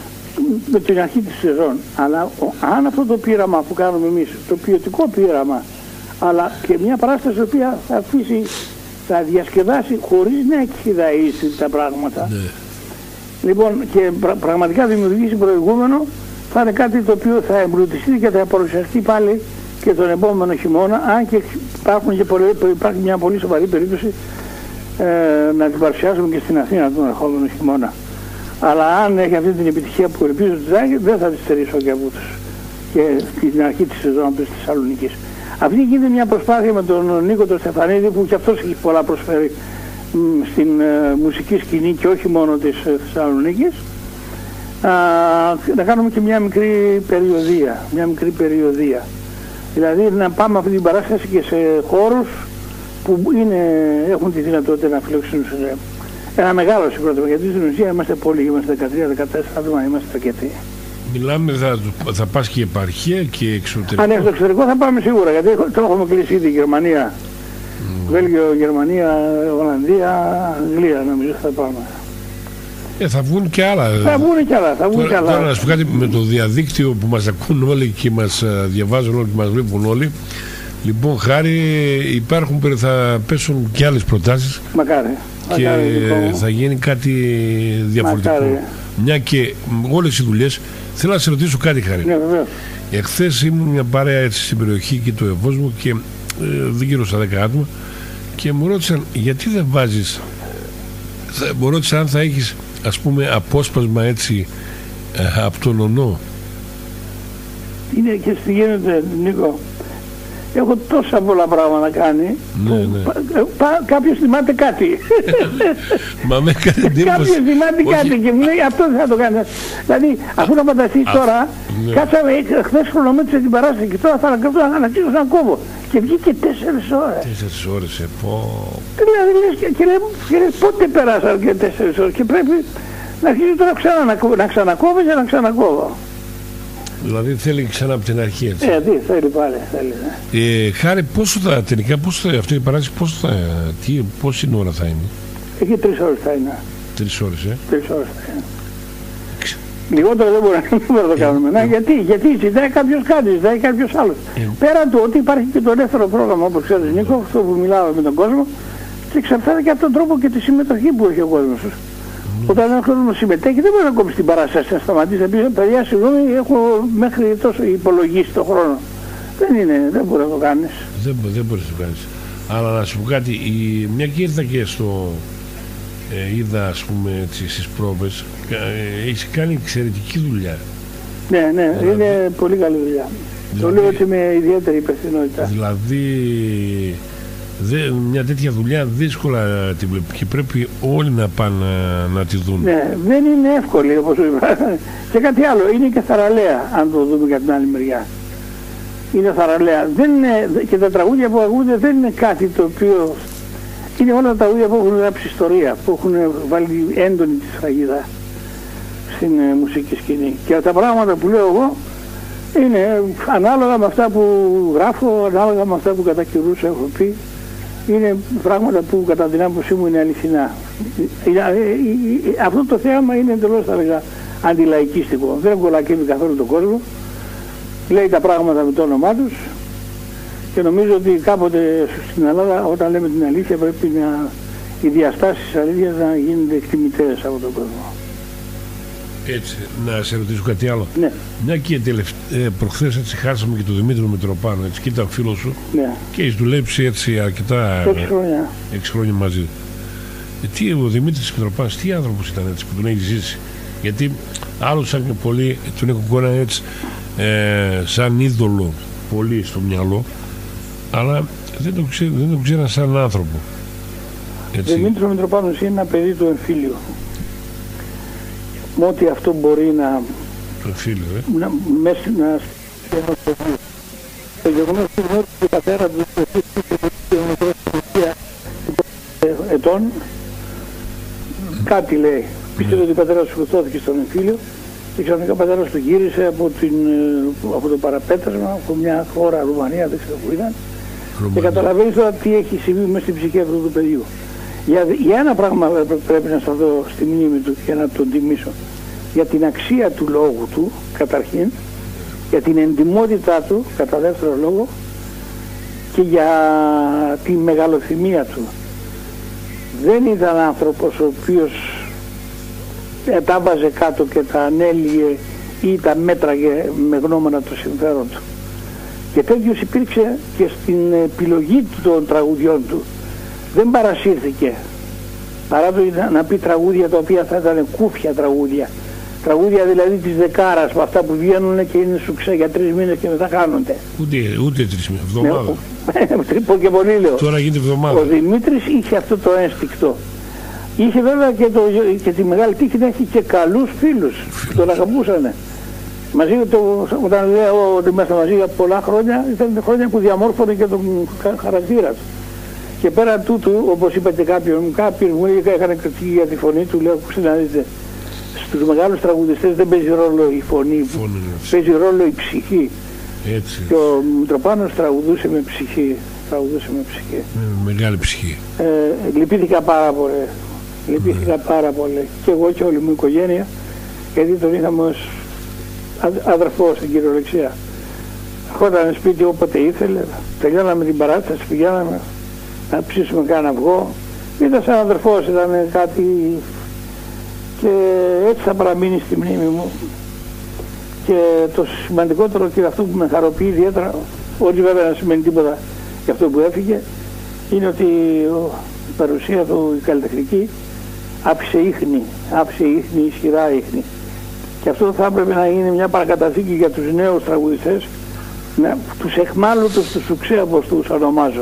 με την αρχή της σεζόν. Αλλά αν αυτό το πείραμα που κάνουμε εμείς, το ποιοτικό πείραμα, αλλά και μια παράσταση η οποία θα αφήσει, θα διασκεδάσει χωρίς να εκχυδαίσει τα πράγματα. Ναι. Λοιπόν, και πρα, πραγματικά δημιουργήσει προηγούμενο, θα είναι κάτι το οποίο θα εμπλουτιστεί και θα παρουσιαστεί πάλι και τον επόμενο χειμώνα, αν και υπάρχουν και πολλοί, υπάρχει μια πολύ σοβαρή περίπτωση ε, να την παρουσιάσουμε και στην Αθήνα τον ερχόμενο χειμώνα. Αλλά αν έχει αυτή την επιτυχία που ελπίζω ότι θα έχει, δεν θα τη στερήσω και από τους και στην αρχή της σεζόν της Θεσσαλονίκης. Αυτή γίνεται μια προσπάθεια με τον Νίκο τον Στεφανίδη που και αυτός έχει πολλά προσφέρει μ, στην ε, μουσική σκηνή και όχι μόνο της ε, Θεσσαλονίκης. Α, να κάνουμε και μια μικρή περιοδία, μια μικρή περιοδία. Δηλαδή να πάμε αυτή την παράσταση και σε χώρους που είναι, έχουν τη δυνατότητα να φιλοξενήσουν ένα μεγάλο συγκρότημα, γιατί στην ουσία είμαστε πολλοί, είμαστε δεκατρία δεκατέσσερα άτομα, είμαστε αρκετοί. Μιλάμε, θα, θα πας και επαρχία και εξωτερικό. Αν είναι στο εξωτερικό θα πάμε σίγουρα, γιατί το έχουμε κλείσει ήδη Γερμανία, mm. Βέλγιο, Γερμανία, Ολλανδία, Αγγλία νομίζω θα πάμε. Ε, θα βγουν και άλλα. Θα βγουν και άλλα. Θα βγουν τώρα, και άλλα. Τώρα να σου πω κάτι με το διαδίκτυο που μας ακούν όλοι και μας διαβάζουν όλοι και μας βλέπουν όλοι. Λοιπόν, Χάρη, υπάρχουν, θα πέσουν και άλλες προτάσεις. Μακάρι. Και Μακάρι, θα γίνει κάτι διαφορετικό. Μακάρι. Μια και όλες οι δουλειές. Θέλω να σε ρωτήσω κάτι, Χάρη. Ναι, βεβαίως. Εχθές ήμουν μια παρέα έτσι στην περιοχή και το Ευώς μου και ε, δεν γύρω στα δέκα άτομα και μου ρώτησαν γιατί δεν βάζεις. Θα, μου ρώτησαν αν θα έχεις ας πούμε απόσπασμα έτσι ε, από τον ονό. Είναι και στη γίνεται, Νίκο. Έχω τόσα πολλά πράγματα να κάνει. Ναι, ναι. Κάποιος θυμάται κάτι. Μα με έκανε εντύπωση. Κάποιος θυμάται κάτι και μου λέει αυτό δεν θα το κάνει. Δηλαδή αφού να φανταστείς τώρα, ναι. κάτσαμε χθες χρονομέτρησα την παράσταση και τώρα θα ανακοίνω να κόβω. Και βγήκε τέσσερις ώρες. Τέσσερις ώρες, ε, πω. Δηλαδή λες και, και, και λες πότε περάσαν και τέσσερις ώρες και πρέπει να αρχίσει τώρα ξανά, να, να ξανακόβω και να ξανακόβω. Δηλαδή θέλει ξανά από την αρχή έτσι. Ε, τι θέλει πάλι, θέλει. Ναι. Ε, Χάρη, πόσο θα, τελικά, πόσο θα, αυτή η παράσταση, πόσο θα, τι, πόση ώρα θα είναι. Εκεί τρεις ώρες θα είναι. Τρεις ώρες, ε. Τρεις ώρες θα είναι. Λιγότερο δεν μπορεί να το κάνουμε. Να, γιατί, γιατί ζητάει κάποιος κάτι, ζητάει κάποιος άλλος. Ε. Πέραν του ότι υπάρχει και το ελεύθερο πρόγραμμα, όπως ξέρεις Νίκο, αυτό που μιλάμε με τον κόσμο, και εξαρτάται και από τον τρόπο και τη συμμετοχή που έχει ο κόσμος. Mm. Όταν ένα κόσμο συμμετέχει, δεν μπορεί να κόψει την παράσταση, να σταματήσει, να πει παιδιά, συγγνώμη, έχω μέχρι τόσο υπολογίσει το χρόνο. Δεν είναι, δεν μπορεί να το κάνεις. Δεν, δεν μπορεί να το κάνεις. Αλλά να σου πω κάτι, η, μια και ήρθα και στο. Ε, είδα ας πούμε έτσι στις πρόβες, ε, έχεις κάνει εξαιρετική δουλειά. Ναι, ναι, δηλαδή, είναι πολύ καλή δουλειά. Δηλαδή, το λέω έτσι με ιδιαίτερη υπευθυνότητα. Δηλαδή δε, μια τέτοια δουλειά δύσκολα την βλέπει και πρέπει όλοι να πάνε να, να τη δουν. Ναι, δεν είναι εύκολη όπως είπα. Και κάτι άλλο, είναι και θαραλέα αν το δούμε για την άλλη μεριά. είναι θαραλέα. Δεν είναι, και τα τραγούδια που ακούγονται δεν είναι κάτι το οποίο... Είναι όλα τα τραγούδια που έχουν γράψει ιστορία, που έχουν βάλει έντονη τη σφραγίδα στην ε, μουσική σκηνή. Και τα πράγματα που λέω εγώ είναι ανάλογα με αυτά που γράφω, ανάλογα με αυτά που κατά καιρούς έχω πει. Είναι πράγματα που κατά την άποψή μου είναι αληθινά. Αυτό το θέαμα είναι εντελώς, θα λέγα, αντιλαϊκίστικο. Δεν κολακεύει καθόλου τον κόσμο. Λέει τα πράγματα με το όνομά τους και νομίζω ότι κάποτε στην Ελλάδα, όταν λέμε την αλήθεια, πρέπει να, οι διαστάσεις της αλήθειας να γίνονται εκτιμητές από τον κόσμο. Έτσι, να σε ρωτήσω κάτι άλλο. Ναι. Μια και ε, προχθές έτσι χάσαμε και τον Δημήτριο Μητροπάνο, έτσι, και ήταν φίλος σου. Ναι. Και έχεις δουλέψει έτσι αρκετά. Έξι χρόνια. Έξι χρόνια μαζί. Ε, τι, ο Δημήτρης Μητροπάνος, τι άνθρωπος ήταν έτσι που τον έχει ζήσει? Γιατί άλλος σαν και πολύ, τον έχω εικόνα έτσι, ε, σαν είδωλο πολύ στο μυαλό, αλλά δεν το ξέρω, δεν το ξέρω σαν άνθρωπο. Ο Δημήτρης Μητροπάνος είναι ένα παιδί του εμφύλιου. Με ό,τι αυτό μπορεί να... Το εμφύλιο, ε. Να, μέσα να... Το γεγονός του ότι ο πατέρα του ετών κάτι λέει. Πίστευε ότι ο πατέρας του σκοτώθηκε στον εμφύλιο και ξαφνικά ο πατέρας του γύρισε από, την, από το παραπέτασμα, από μια χώρα, Ρουμανία, δεν ξέρω που ήταν. Ρουμανία. Και καταλαβαίνεις τώρα τι έχει συμβεί μέσα στην ψυχή αυτού του παιδιού. Για, για ένα πράγμα πρέπει να σταθώ στη μνήμη του και να τον τιμήσω. Για την αξία του λόγου του, καταρχήν, για την εντιμότητά του, κατά δεύτερο λόγο, και για τη μεγαλοθυμία του. Δεν ήταν άνθρωπος ο οποίος τα βάζε κάτω και τα ανέλυε ή τα μέτραγε με γνώμονα το συμφέρον του. Και τέτοιος υπήρξε και στην επιλογή των τραγουδιών του. Δεν παρασύρθηκε, παρά το να πει τραγούδια τα οποία θα ήταν κούφια τραγούδια. Τραγούδια δηλαδή της δεκάρας, με αυτά που βγαίνουν και είναι σουξέ για τρεις μήνες και μετά χάνονται. Ούτε, ούτε τρεις μήνες, εβδομάδα. Ναι, και πολύ λέω. Τώρα γίνεται εβδομάδα. Ο Δημήτρης είχε αυτό το ένστικτο. Είχε βέβαια και, το, και τη μεγάλη τύχη να έχει και καλούς φίλους που τον αγαπούσανε. Μαζί το, όταν λέω ότι είμαστε μαζί για πολλά χρόνια, ήταν χρόνια που διαμόρφωνε και τον χαρακτήρα του. Και πέραν τούτου, όπως είπατε κάποιον, κάποιον μου έκανε κριτική για τη φωνή του, λέω, ακούστε να δείτε, στους μεγάλους τραγουδιστές δεν παίζει ρόλο η φωνή, φωνή παίζει ρόλο η ψυχή. Έτσι. Και ο Μητροπάνος τραγουδούσε με ψυχή, τραγουδούσε με ψυχή. Με μεγάλη ψυχή. Ε, λυπήθηκα πάρα πολύ, λυπήθηκα mm. πάρα πολύ. Και εγώ και όλη μου η οικογένεια, γιατί τον είχαμε ως αδερφό στην κυριολεξία. Ερχόταν σπίτι όποτε ήθελε, τελειώναμε την παράσταση, πηγαίναμε να ψήσουμε κάνα αυγό. Ήταν σαν αδερφός, ήταν κάτι, και έτσι θα παραμείνει στη μνήμη μου. Και το σημαντικότερο και αυτό που με χαροποιεί ιδιαίτερα, όχι βέβαια να σημαίνει τίποτα για αυτό που έφυγε, είναι ότι η παρουσία του, η καλλιτεχνική, άφησε ίχνη, άφησε ίχνη, ισχυρά ίχνη. Και αυτό θα έπρεπε να είναι μια παρακαταθήκη για τους νέους τραγουδιστές, να, τους εχμάλωτους του σουξέ, όπως τους ονομάζω,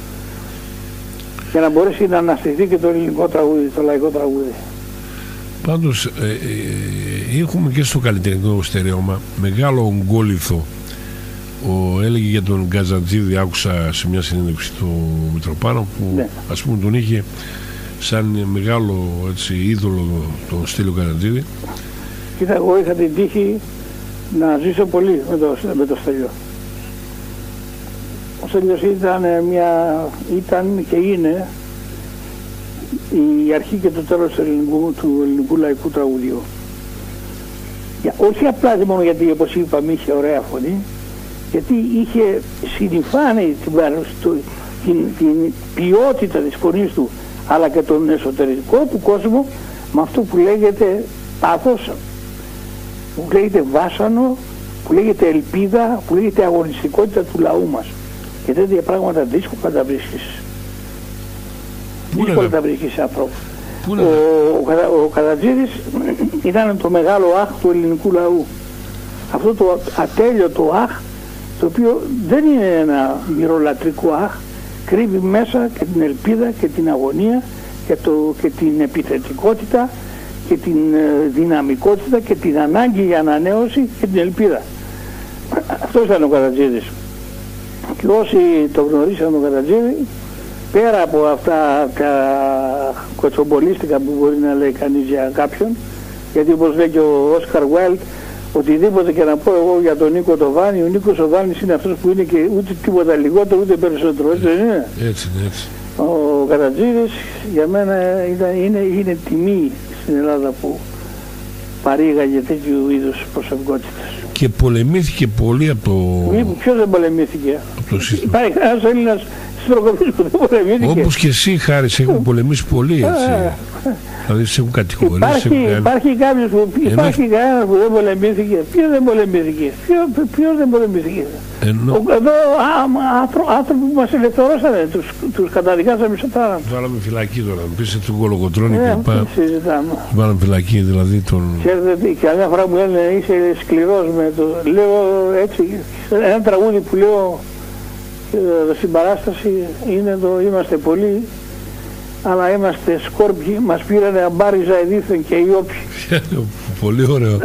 για να μπορέσει να αναστηθεί και το ελληνικό τραγούδι, το λαϊκό τραγούδι. Πάντως ε, ε, έχουμε και στο καλλιτεχνικό στερέωμα μεγάλο ογκόλιθο. Ο, έλεγε για τον Καζαντζίδη, άκουσα σε μια συνέντευξη του Μητροπάνο που ναι. ας πούμε τον είχε σαν μεγάλο έτσι, είδωλο τον Στέλιο Καζαντζίδη. Κοίτα, εγώ είχα την τύχη να ζήσω πολύ με το, με το Στέλιο. Ο Στέλιος ήταν, μια, ήταν και είναι η αρχή και το τέλος του ελληνικού, του ελληνικού λαϊκού τραγουδιού. Για, όχι απλά μόνο γιατί, όπως είπαμε, είχε ωραία φωνή, γιατί είχε συνυφάνει την, την, την ποιότητα της φωνής του, αλλά και τον εσωτερικό του κόσμο με αυτό που λέγεται πάθος, που λέγεται βάσανο, που λέγεται ελπίδα, που λέγεται αγωνιστικότητα του λαού μας. Και τέτοια πράγματα δύσκολα τα βρίσκεις. Δύσκολα τα βρίσκεις σε ανθρώπου. Ο, ο, ο Καζαντζίδης ήταν το μεγάλο αχ του ελληνικού λαού. Αυτό το ατέλειωτο αχ, το οποίο δεν είναι ένα μυρολατρικό αχ, κρύβει μέσα και την ελπίδα και την αγωνία και, το, και την επιθετικότητα και την δυναμικότητα και την ανάγκη για ανανέωση και την ελπίδα. Αυτό ήταν ο Καζαντζίδης. Και όσοι το γνωρίσαν τον Καρατζίδη, πέρα από αυτά τα κοτσομπολίστικα που μπορεί να λέει κανείς για κάποιον, γιατί όπως λέει και ο Όσκαρ Βάιλντ, οτιδήποτε και να πω εγώ για τον Νίκο το Βάνη, ο Νίκος ο Βάνης είναι αυτός που είναι και ούτε τίποτα λιγότερο ούτε περισσότερο, έτσι δεν είναι? Έτσι, έτσι. Ο Καρατζίδης για μένα είναι, είναι, είναι τιμή στην Ελλάδα που παρήγαγε τέτοιου είδους προσωπικότητες. Και πολεμήθηκε πολύ από το... Ποιος δεν πολεμήθηκε? Από το σύστημα. Υπάρχει ένας Έλληνας στρογγυλής που δεν πολεμήθηκε. Όπως και εσύ, Χάρη, σε έχουν πολεμήσει πολύ, έτσι. Δηλαδή σε έχουν κατηγορήσει. Υπάρχει, υπάρχει κάποιος που, υπάρχει Ενώ... κανένας που δεν πολεμήθηκε. Ποιος δεν πολεμήθηκε? Ποιος, ποιος δεν πολεμήθηκε? Ενώ... Ο, εδώ άνθρωποι που μας ελευθερώσανε, τους, τους καταδικάσαμε σε θάνατο. Βάλαμε φυλακή τώρα, πίσω του Κολοκοτρώνη ε, και πά... Βάλαμε φυλακή δηλαδή τον... Ξέρετε τι, και μια φορά μου λένε είσαι σκληρός με το... Λέω έτσι, ένα τραγούδι που λέω στην παράσταση είναι το «Είμαστε πολλοί, αλλά είμαστε σκόρπιοι, μας πήρανε αμπάριζα εδίθεν και οι όποιοι». Πολύ ωραίο.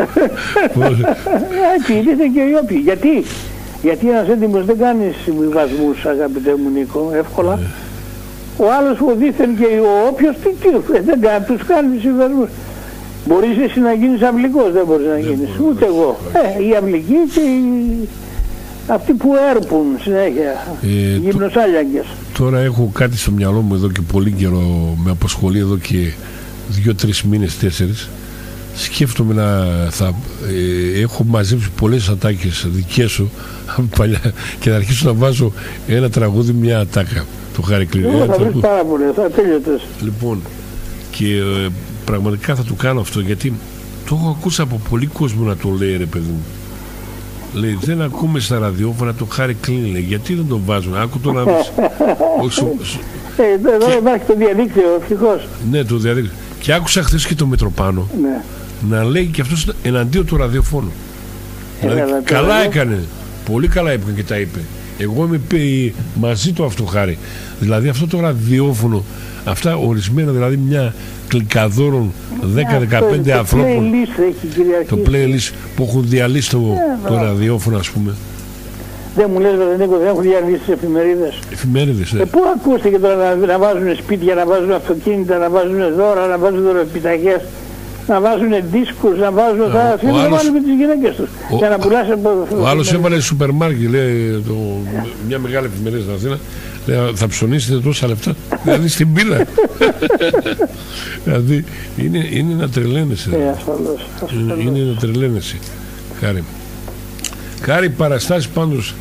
Έτσι, εδίθεν και οι όποιοι. Γιατί? Γιατί ένας έντιμος δεν κάνει συμβιβασμούς, αγαπητέ μου Νίκο, εύκολα. Ο άλλος ο δίθεν και ο όποιος, τι, τι, δεν κάνει, τους κάνει συμβιβασμούς. Μπορείς εσύ να γίνεις αυλικός, δεν μπορείς να γίνεις, ούτε εγώ. Ε, οι αυλικοί και οι... αυτοί που έρπουν συνέχεια, ε, γυμνοσάλιαγκες. Τώρα έχω κάτι στο μυαλό μου εδώ και πολύ καιρό, με απασχολεί εδώ και δύο-τρεις μήνες, τέσσερις. Σκέφτομαι να θα, ε, έχω μαζέψει πολλές ατάκες δικές σου παλιά, και να αρχίσω να βάζω ένα τραγούδι, μια ατάκα. Το Χαρικλή. Εγώ θα βρεις πάρα πολύ, θα τέλειωτες. Λοιπόν, και ε, πραγματικά θα το κάνω αυτό, γιατί το έχω ακούσει από πολλοί κόσμο να το λέει, ρε παιδί μου. Λέει, δεν ακούμε στα ραδιόφωνα το Χάρη Κλίν, λέει, γιατί δεν το βάζουν? Άκου το να δεις. ε, εδώ και... υπάρχει το διαδίκτυο, ευτυχώς. Ναι, το διαδίκτυο. Και άκουσα χθες και το Μητροπάνο ναι. να λέει και αυτός εναντίον του ραδιοφώνου. Ε, δηλαδή, καλά radio. Έκανε, πολύ καλά είπε και τα είπε. Εγώ είμαι πει, μαζί του αυτό, Χάρη. Δηλαδή αυτό το ραδιόφωνο, αυτά ορισμένα, δηλαδή μια κλικαδόρων δέκα με δεκαπέντε ανθρώπων, το playlist που έχουν διαλύσει το, yeah, το ραδιόφωνο, ας πούμε. Δεν μου λες, Νίκο, δεν έχουν διαλύσει τις εφημερίδες. Εφημερίδες, ε. ε, πού ακούστηκε τώρα να, να βάζουν σπίτια, να βάζουν αυτοκίνητα, να βάζουν δώρα, να βάζουν δωρεπιταγές, να βάζουν δίσκους, να βάζουν... Yeah, θα θέλουν να βάλουν με τις γυναίκες τους. Ο, για να πουλάσουν... Ο άλλος έβαλε σούπερ μάρκετ, λέει, το, μια μεγάλη εφημερίδα στην Αθήνα. Λέει, θα ψωνίσετε τόσα λεπτά, δηλαδή στην πύλα. Δηλαδή είναι, είναι να τρελαίνεσαι. Ε, ασφαλώς, ασφαλώς. Είναι, είναι να τρελαίνεσαι. Χάρη. Χάρη, παραστάσεις πάντως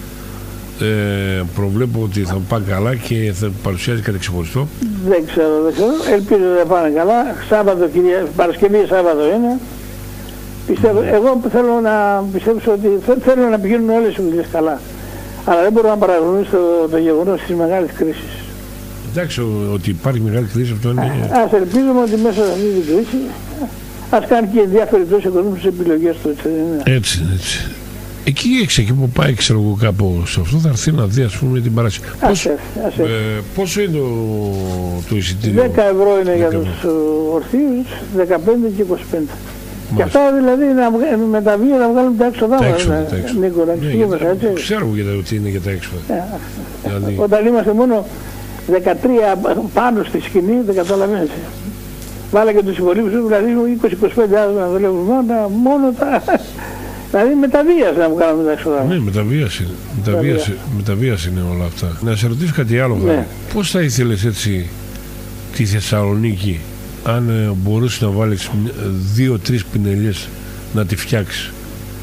ε, προβλέπω ότι θα πάνε καλά και θα παρουσιάζει κάτι ξεχωριστό. Δεν ξέρω, δεν ξέρω. Ελπίζω ότι θα πάνε καλά. Σάββατο, κυρία, Παρασκευή, Σάββατο είναι. Πιστεύω, εγώ θέλω να πιστέψω ότι θέλω να πηγαίνουν όλες οι δουλειές καλά. Αλλά δεν μπορώ να παραγνωρίσω το, το γεγονός της μεγάλης κρίσης. Εντάξει, ότι υπάρχει μεγάλη κρίση, αυτό είναι... Ας ελπίζουμε ότι μέσα σε αυτή την κρίση ας κάνει και διάφοροι τόσοι κόσμοι τις επιλογές του, έτσι δεν είναι? Έτσι, έτσι. Εκεί έξω, εκεί που πάει, ξέρω εγώ, κάπου σε αυτό θα έρθει να δει, ας πούμε, την παράσταση. Πόσο, ε, πόσο είναι το, το εισιτήριο? δέκα ευρώ είναι για τους ορθίους, δεκαπέντε και είκοσι πέντε. Και αυτά δηλαδή να, με τα βία να βγάλουμε τα έξοδα μας, Νίκο, να εξηγούμε, έτσι. Ξέρω γιατί είναι για τα έξοδα. Δηλαδή... Όταν είμαστε μόνο δεκατρία πάνω στη σκηνή, δεν καταλαβαίνεις. Βάλα και τους υπολείπους, δηλαδή είκοσι με είκοσι πέντε άτομα να δουλεύουν μόνο τα... Δηλαδή με τα βίας να βγάλουμε τα έξοδα. Ναι, με τα βίας είναι. Με τα βίας, με τα βίας είναι όλα αυτά. Να σε ρωτήσω κάτι άλλο, ναι. Πώς θα ήθελες έτσι τη Θεσσαλονίκη, αν ε, μπορούσε να βάλεις δύο-τρεις πινελιές να τη φτιάξεις?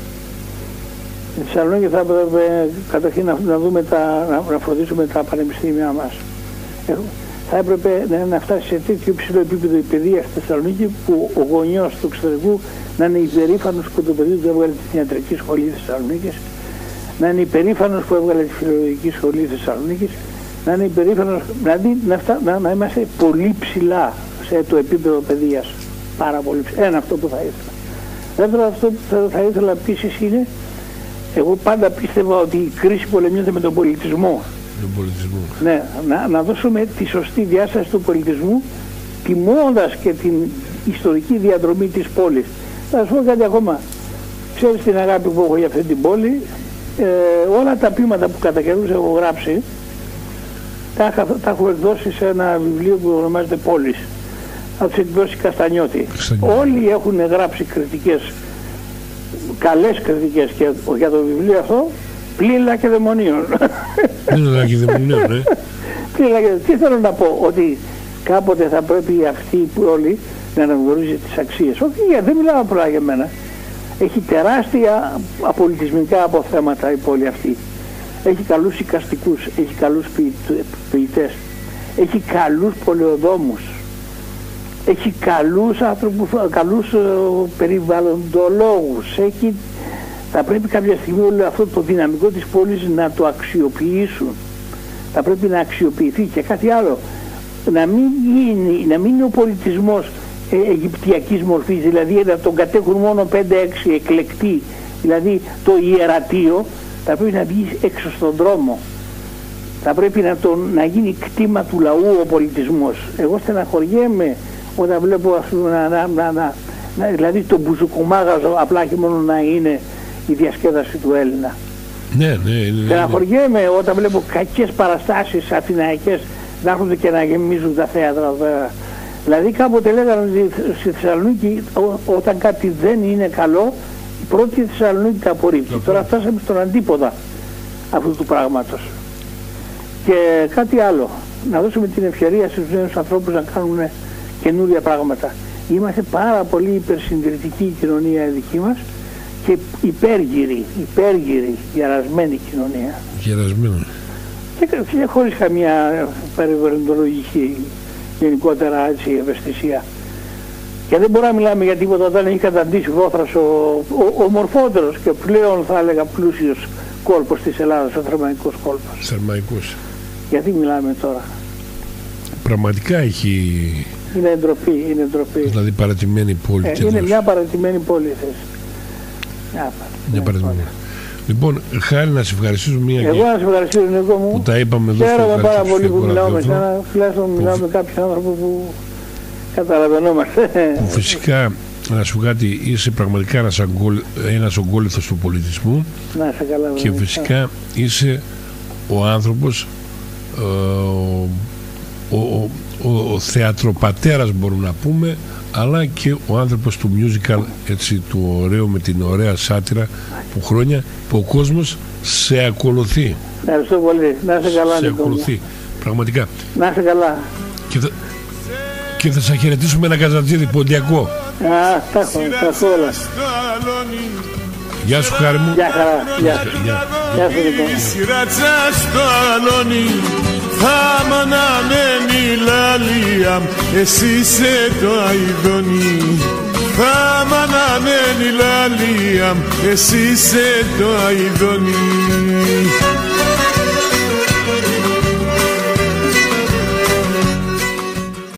Στη Θεσσαλονίκη θα έπρεπε καταρχήν να, να, δούμε τα, να, να φροντίσουμε τα πανεπιστήμια μας. Ε, θα έπρεπε να, να φτάσει σε τέτοιο υψηλό επίπεδο η παιδεία στη Θεσσαλονίκη που ο γονιός του εξωτερικού να είναι υπερήφανος που το παιδί του έβγαλε την ιατρική σχολή της Θεσσαλονίκης, να είναι υπερήφανος που έβγαλε τη φιλολογική σχολή της Θεσσαλονίκης, να είναι υπερήφανος, δηλαδή να, φτά, να, να είμαστε πολύ ψηλά σε το επίπεδο παιδείας. Πάρα πολύ ψηλά. Ένα αυτό που θα ήθελα. Δεύτερο, αυτό που θα, θα ήθελα επίσης είναι, εγώ πάντα πίστευα ότι η κρίση πολεμιέται με τον πολιτισμό. Τον πολιτισμό. Ναι, να, να δώσουμε τη σωστή διάσταση του πολιτισμού, τιμώντας και την ιστορική διαδρομή της πόλης. Θα σας πω κάτι ακόμα. Ξέρεις την αγάπη που έχω για αυτή την πόλη, Ε, όλα τα ποίηματα που κατά καιρούς έχω γράψει τα, τα έχω εκδώσει σε ένα βιβλίο που ονομάζεται Πόλης, από τις εκδόσεις Καστανιώτη. Όλοι έχουν γράψει κριτικές, καλές κριτικές και για το βιβλίο αυτό, πλήλα και δαιμονίων. Πλήλα και δαιμονίων, ναι. Τι θέλω να πω, ότι κάποτε θα πρέπει αυτοί που όλοι να αναγνωρίζει τις αξίες. Όχι, δεν μιλάω απλά για μένα. Έχει τεράστια απολυτισμικά αποθέματα η πόλη αυτή. Έχει καλούς εικαστικούς, έχει καλούς ποιητές, έχει καλούς πολεοδόμους, έχει καλούς άνθρωπους, καλούς περιβαλλοντολόγους. Έχει... Θα πρέπει κάποια στιγμή όλο αυτό το δυναμικό της πόλης να το αξιοποιήσουν. Θα πρέπει να αξιοποιηθεί και κάτι άλλο. Να μην, γίνει, να μην είναι ο πολιτισμός ε, αιγυπτιακής μορφής, δηλαδή να τον κατέχουν μόνο πέντε έξι εκλεκτοί, δηλαδή το ιερατείο. Θα πρέπει να βγει έξω στον δρόμο. Θα πρέπει να, τον, να γίνει κτήμα του λαού ο πολιτισμός. Εγώ στεναχωριέμαι όταν βλέπω ας πούμε, να, να, να, να, να, δηλαδή το μπουζουκουμάγαζο απλά και μόνο να είναι η διασκέδαση του Έλληνα. Ναι, ναι, ναι, ναι. Στεναχωριέμαι όταν βλέπω κακές παραστάσεις αθηναϊκές να έρχονται και να γεμίζουν τα θέατρα. Δηλαδή κάποτε λέγανε στη Θεσσαλονίκη όταν κάτι δεν είναι καλό, η πρώτη Θεσσαλονίκη τα απορρίπτει. Τώρα φτάσαμε στον αντίποδα αυτού του πράγματος. Και κάτι άλλο, να δώσουμε την ευκαιρία στους νέους ανθρώπους να κάνουν καινούρια πράγματα. Είμαστε πάρα πολύ υπερσυντηρητική η κοινωνία η δική μας και υπέργυρη, υπέργυρη, γερασμένη κοινωνία. Γερασμένη. Και, και χωρίς καμία περιβαλλοντολογική γενικότερα έτσι ευαισθησία. Και δεν μπορούμε να μιλάμε για τίποτα όταν έχει καταντήσει Βόθρας ο, ο, ο μορφότερος και πλέον θα έλεγα πλούσιος κόλπος της Ελλάδας, ο θερμαϊκός κόλπος. Θερμαϊκός. Γιατί μιλάμε τώρα. Πραγματικά έχει... Είναι ντροπή, είναι ντροπή. Δηλαδή παρατημένη πόλη. Ε, είναι μια παρατημένη πόλη θέση. Μια, μια παρατημένη. Λοιπόν, Χάρη, να σε ευχαριστήσω μία εγώ και... να σε ευχαριστήσω τον εγώ μου. Που τα είπαμε εδώ. Χαίρομαι πάρα πολύ που μιλάω με εσένα. Τουλάχιστον μιλάω με κάποιον άνθρωπο που καταλαβαίνόμαστε. Που φυσικά, να σου κάτι, είσαι πραγματικά ένας, αγκόλ, ένας ογκόληθος του πολιτισμού. Να σε καλά. Και φυσικά είσαι ο άνθρωπος, ε, ο, ο, ο, ο, ο θεατροπατέρας μπορούμε να πούμε, αλλά και ο άνθρωπος του musical, έτσι, του ωραίου με την ωραία σάτυρα που χρόνια που ο κόσμος σε ακολουθεί. Ευχαριστώ πολύ. Να είσαι καλά. Σε ακολουθεί. Πραγματικά. Να είσαι καλά. Και θα, και θα σας χαιρετήσουμε ένα καζατζίδι ποντιακό. Α, τα έχω, τα έχω όλα. Γεια σου, Χάρη μου. Γεια χαρά. Γεια. Γεια σου, λοιπόν. Θα μ' αναμένει λάλια, εσύ είσαι το αηδόνι. Θα μ' αναμένει λάλια, εσύ είσαι το αηδόνι.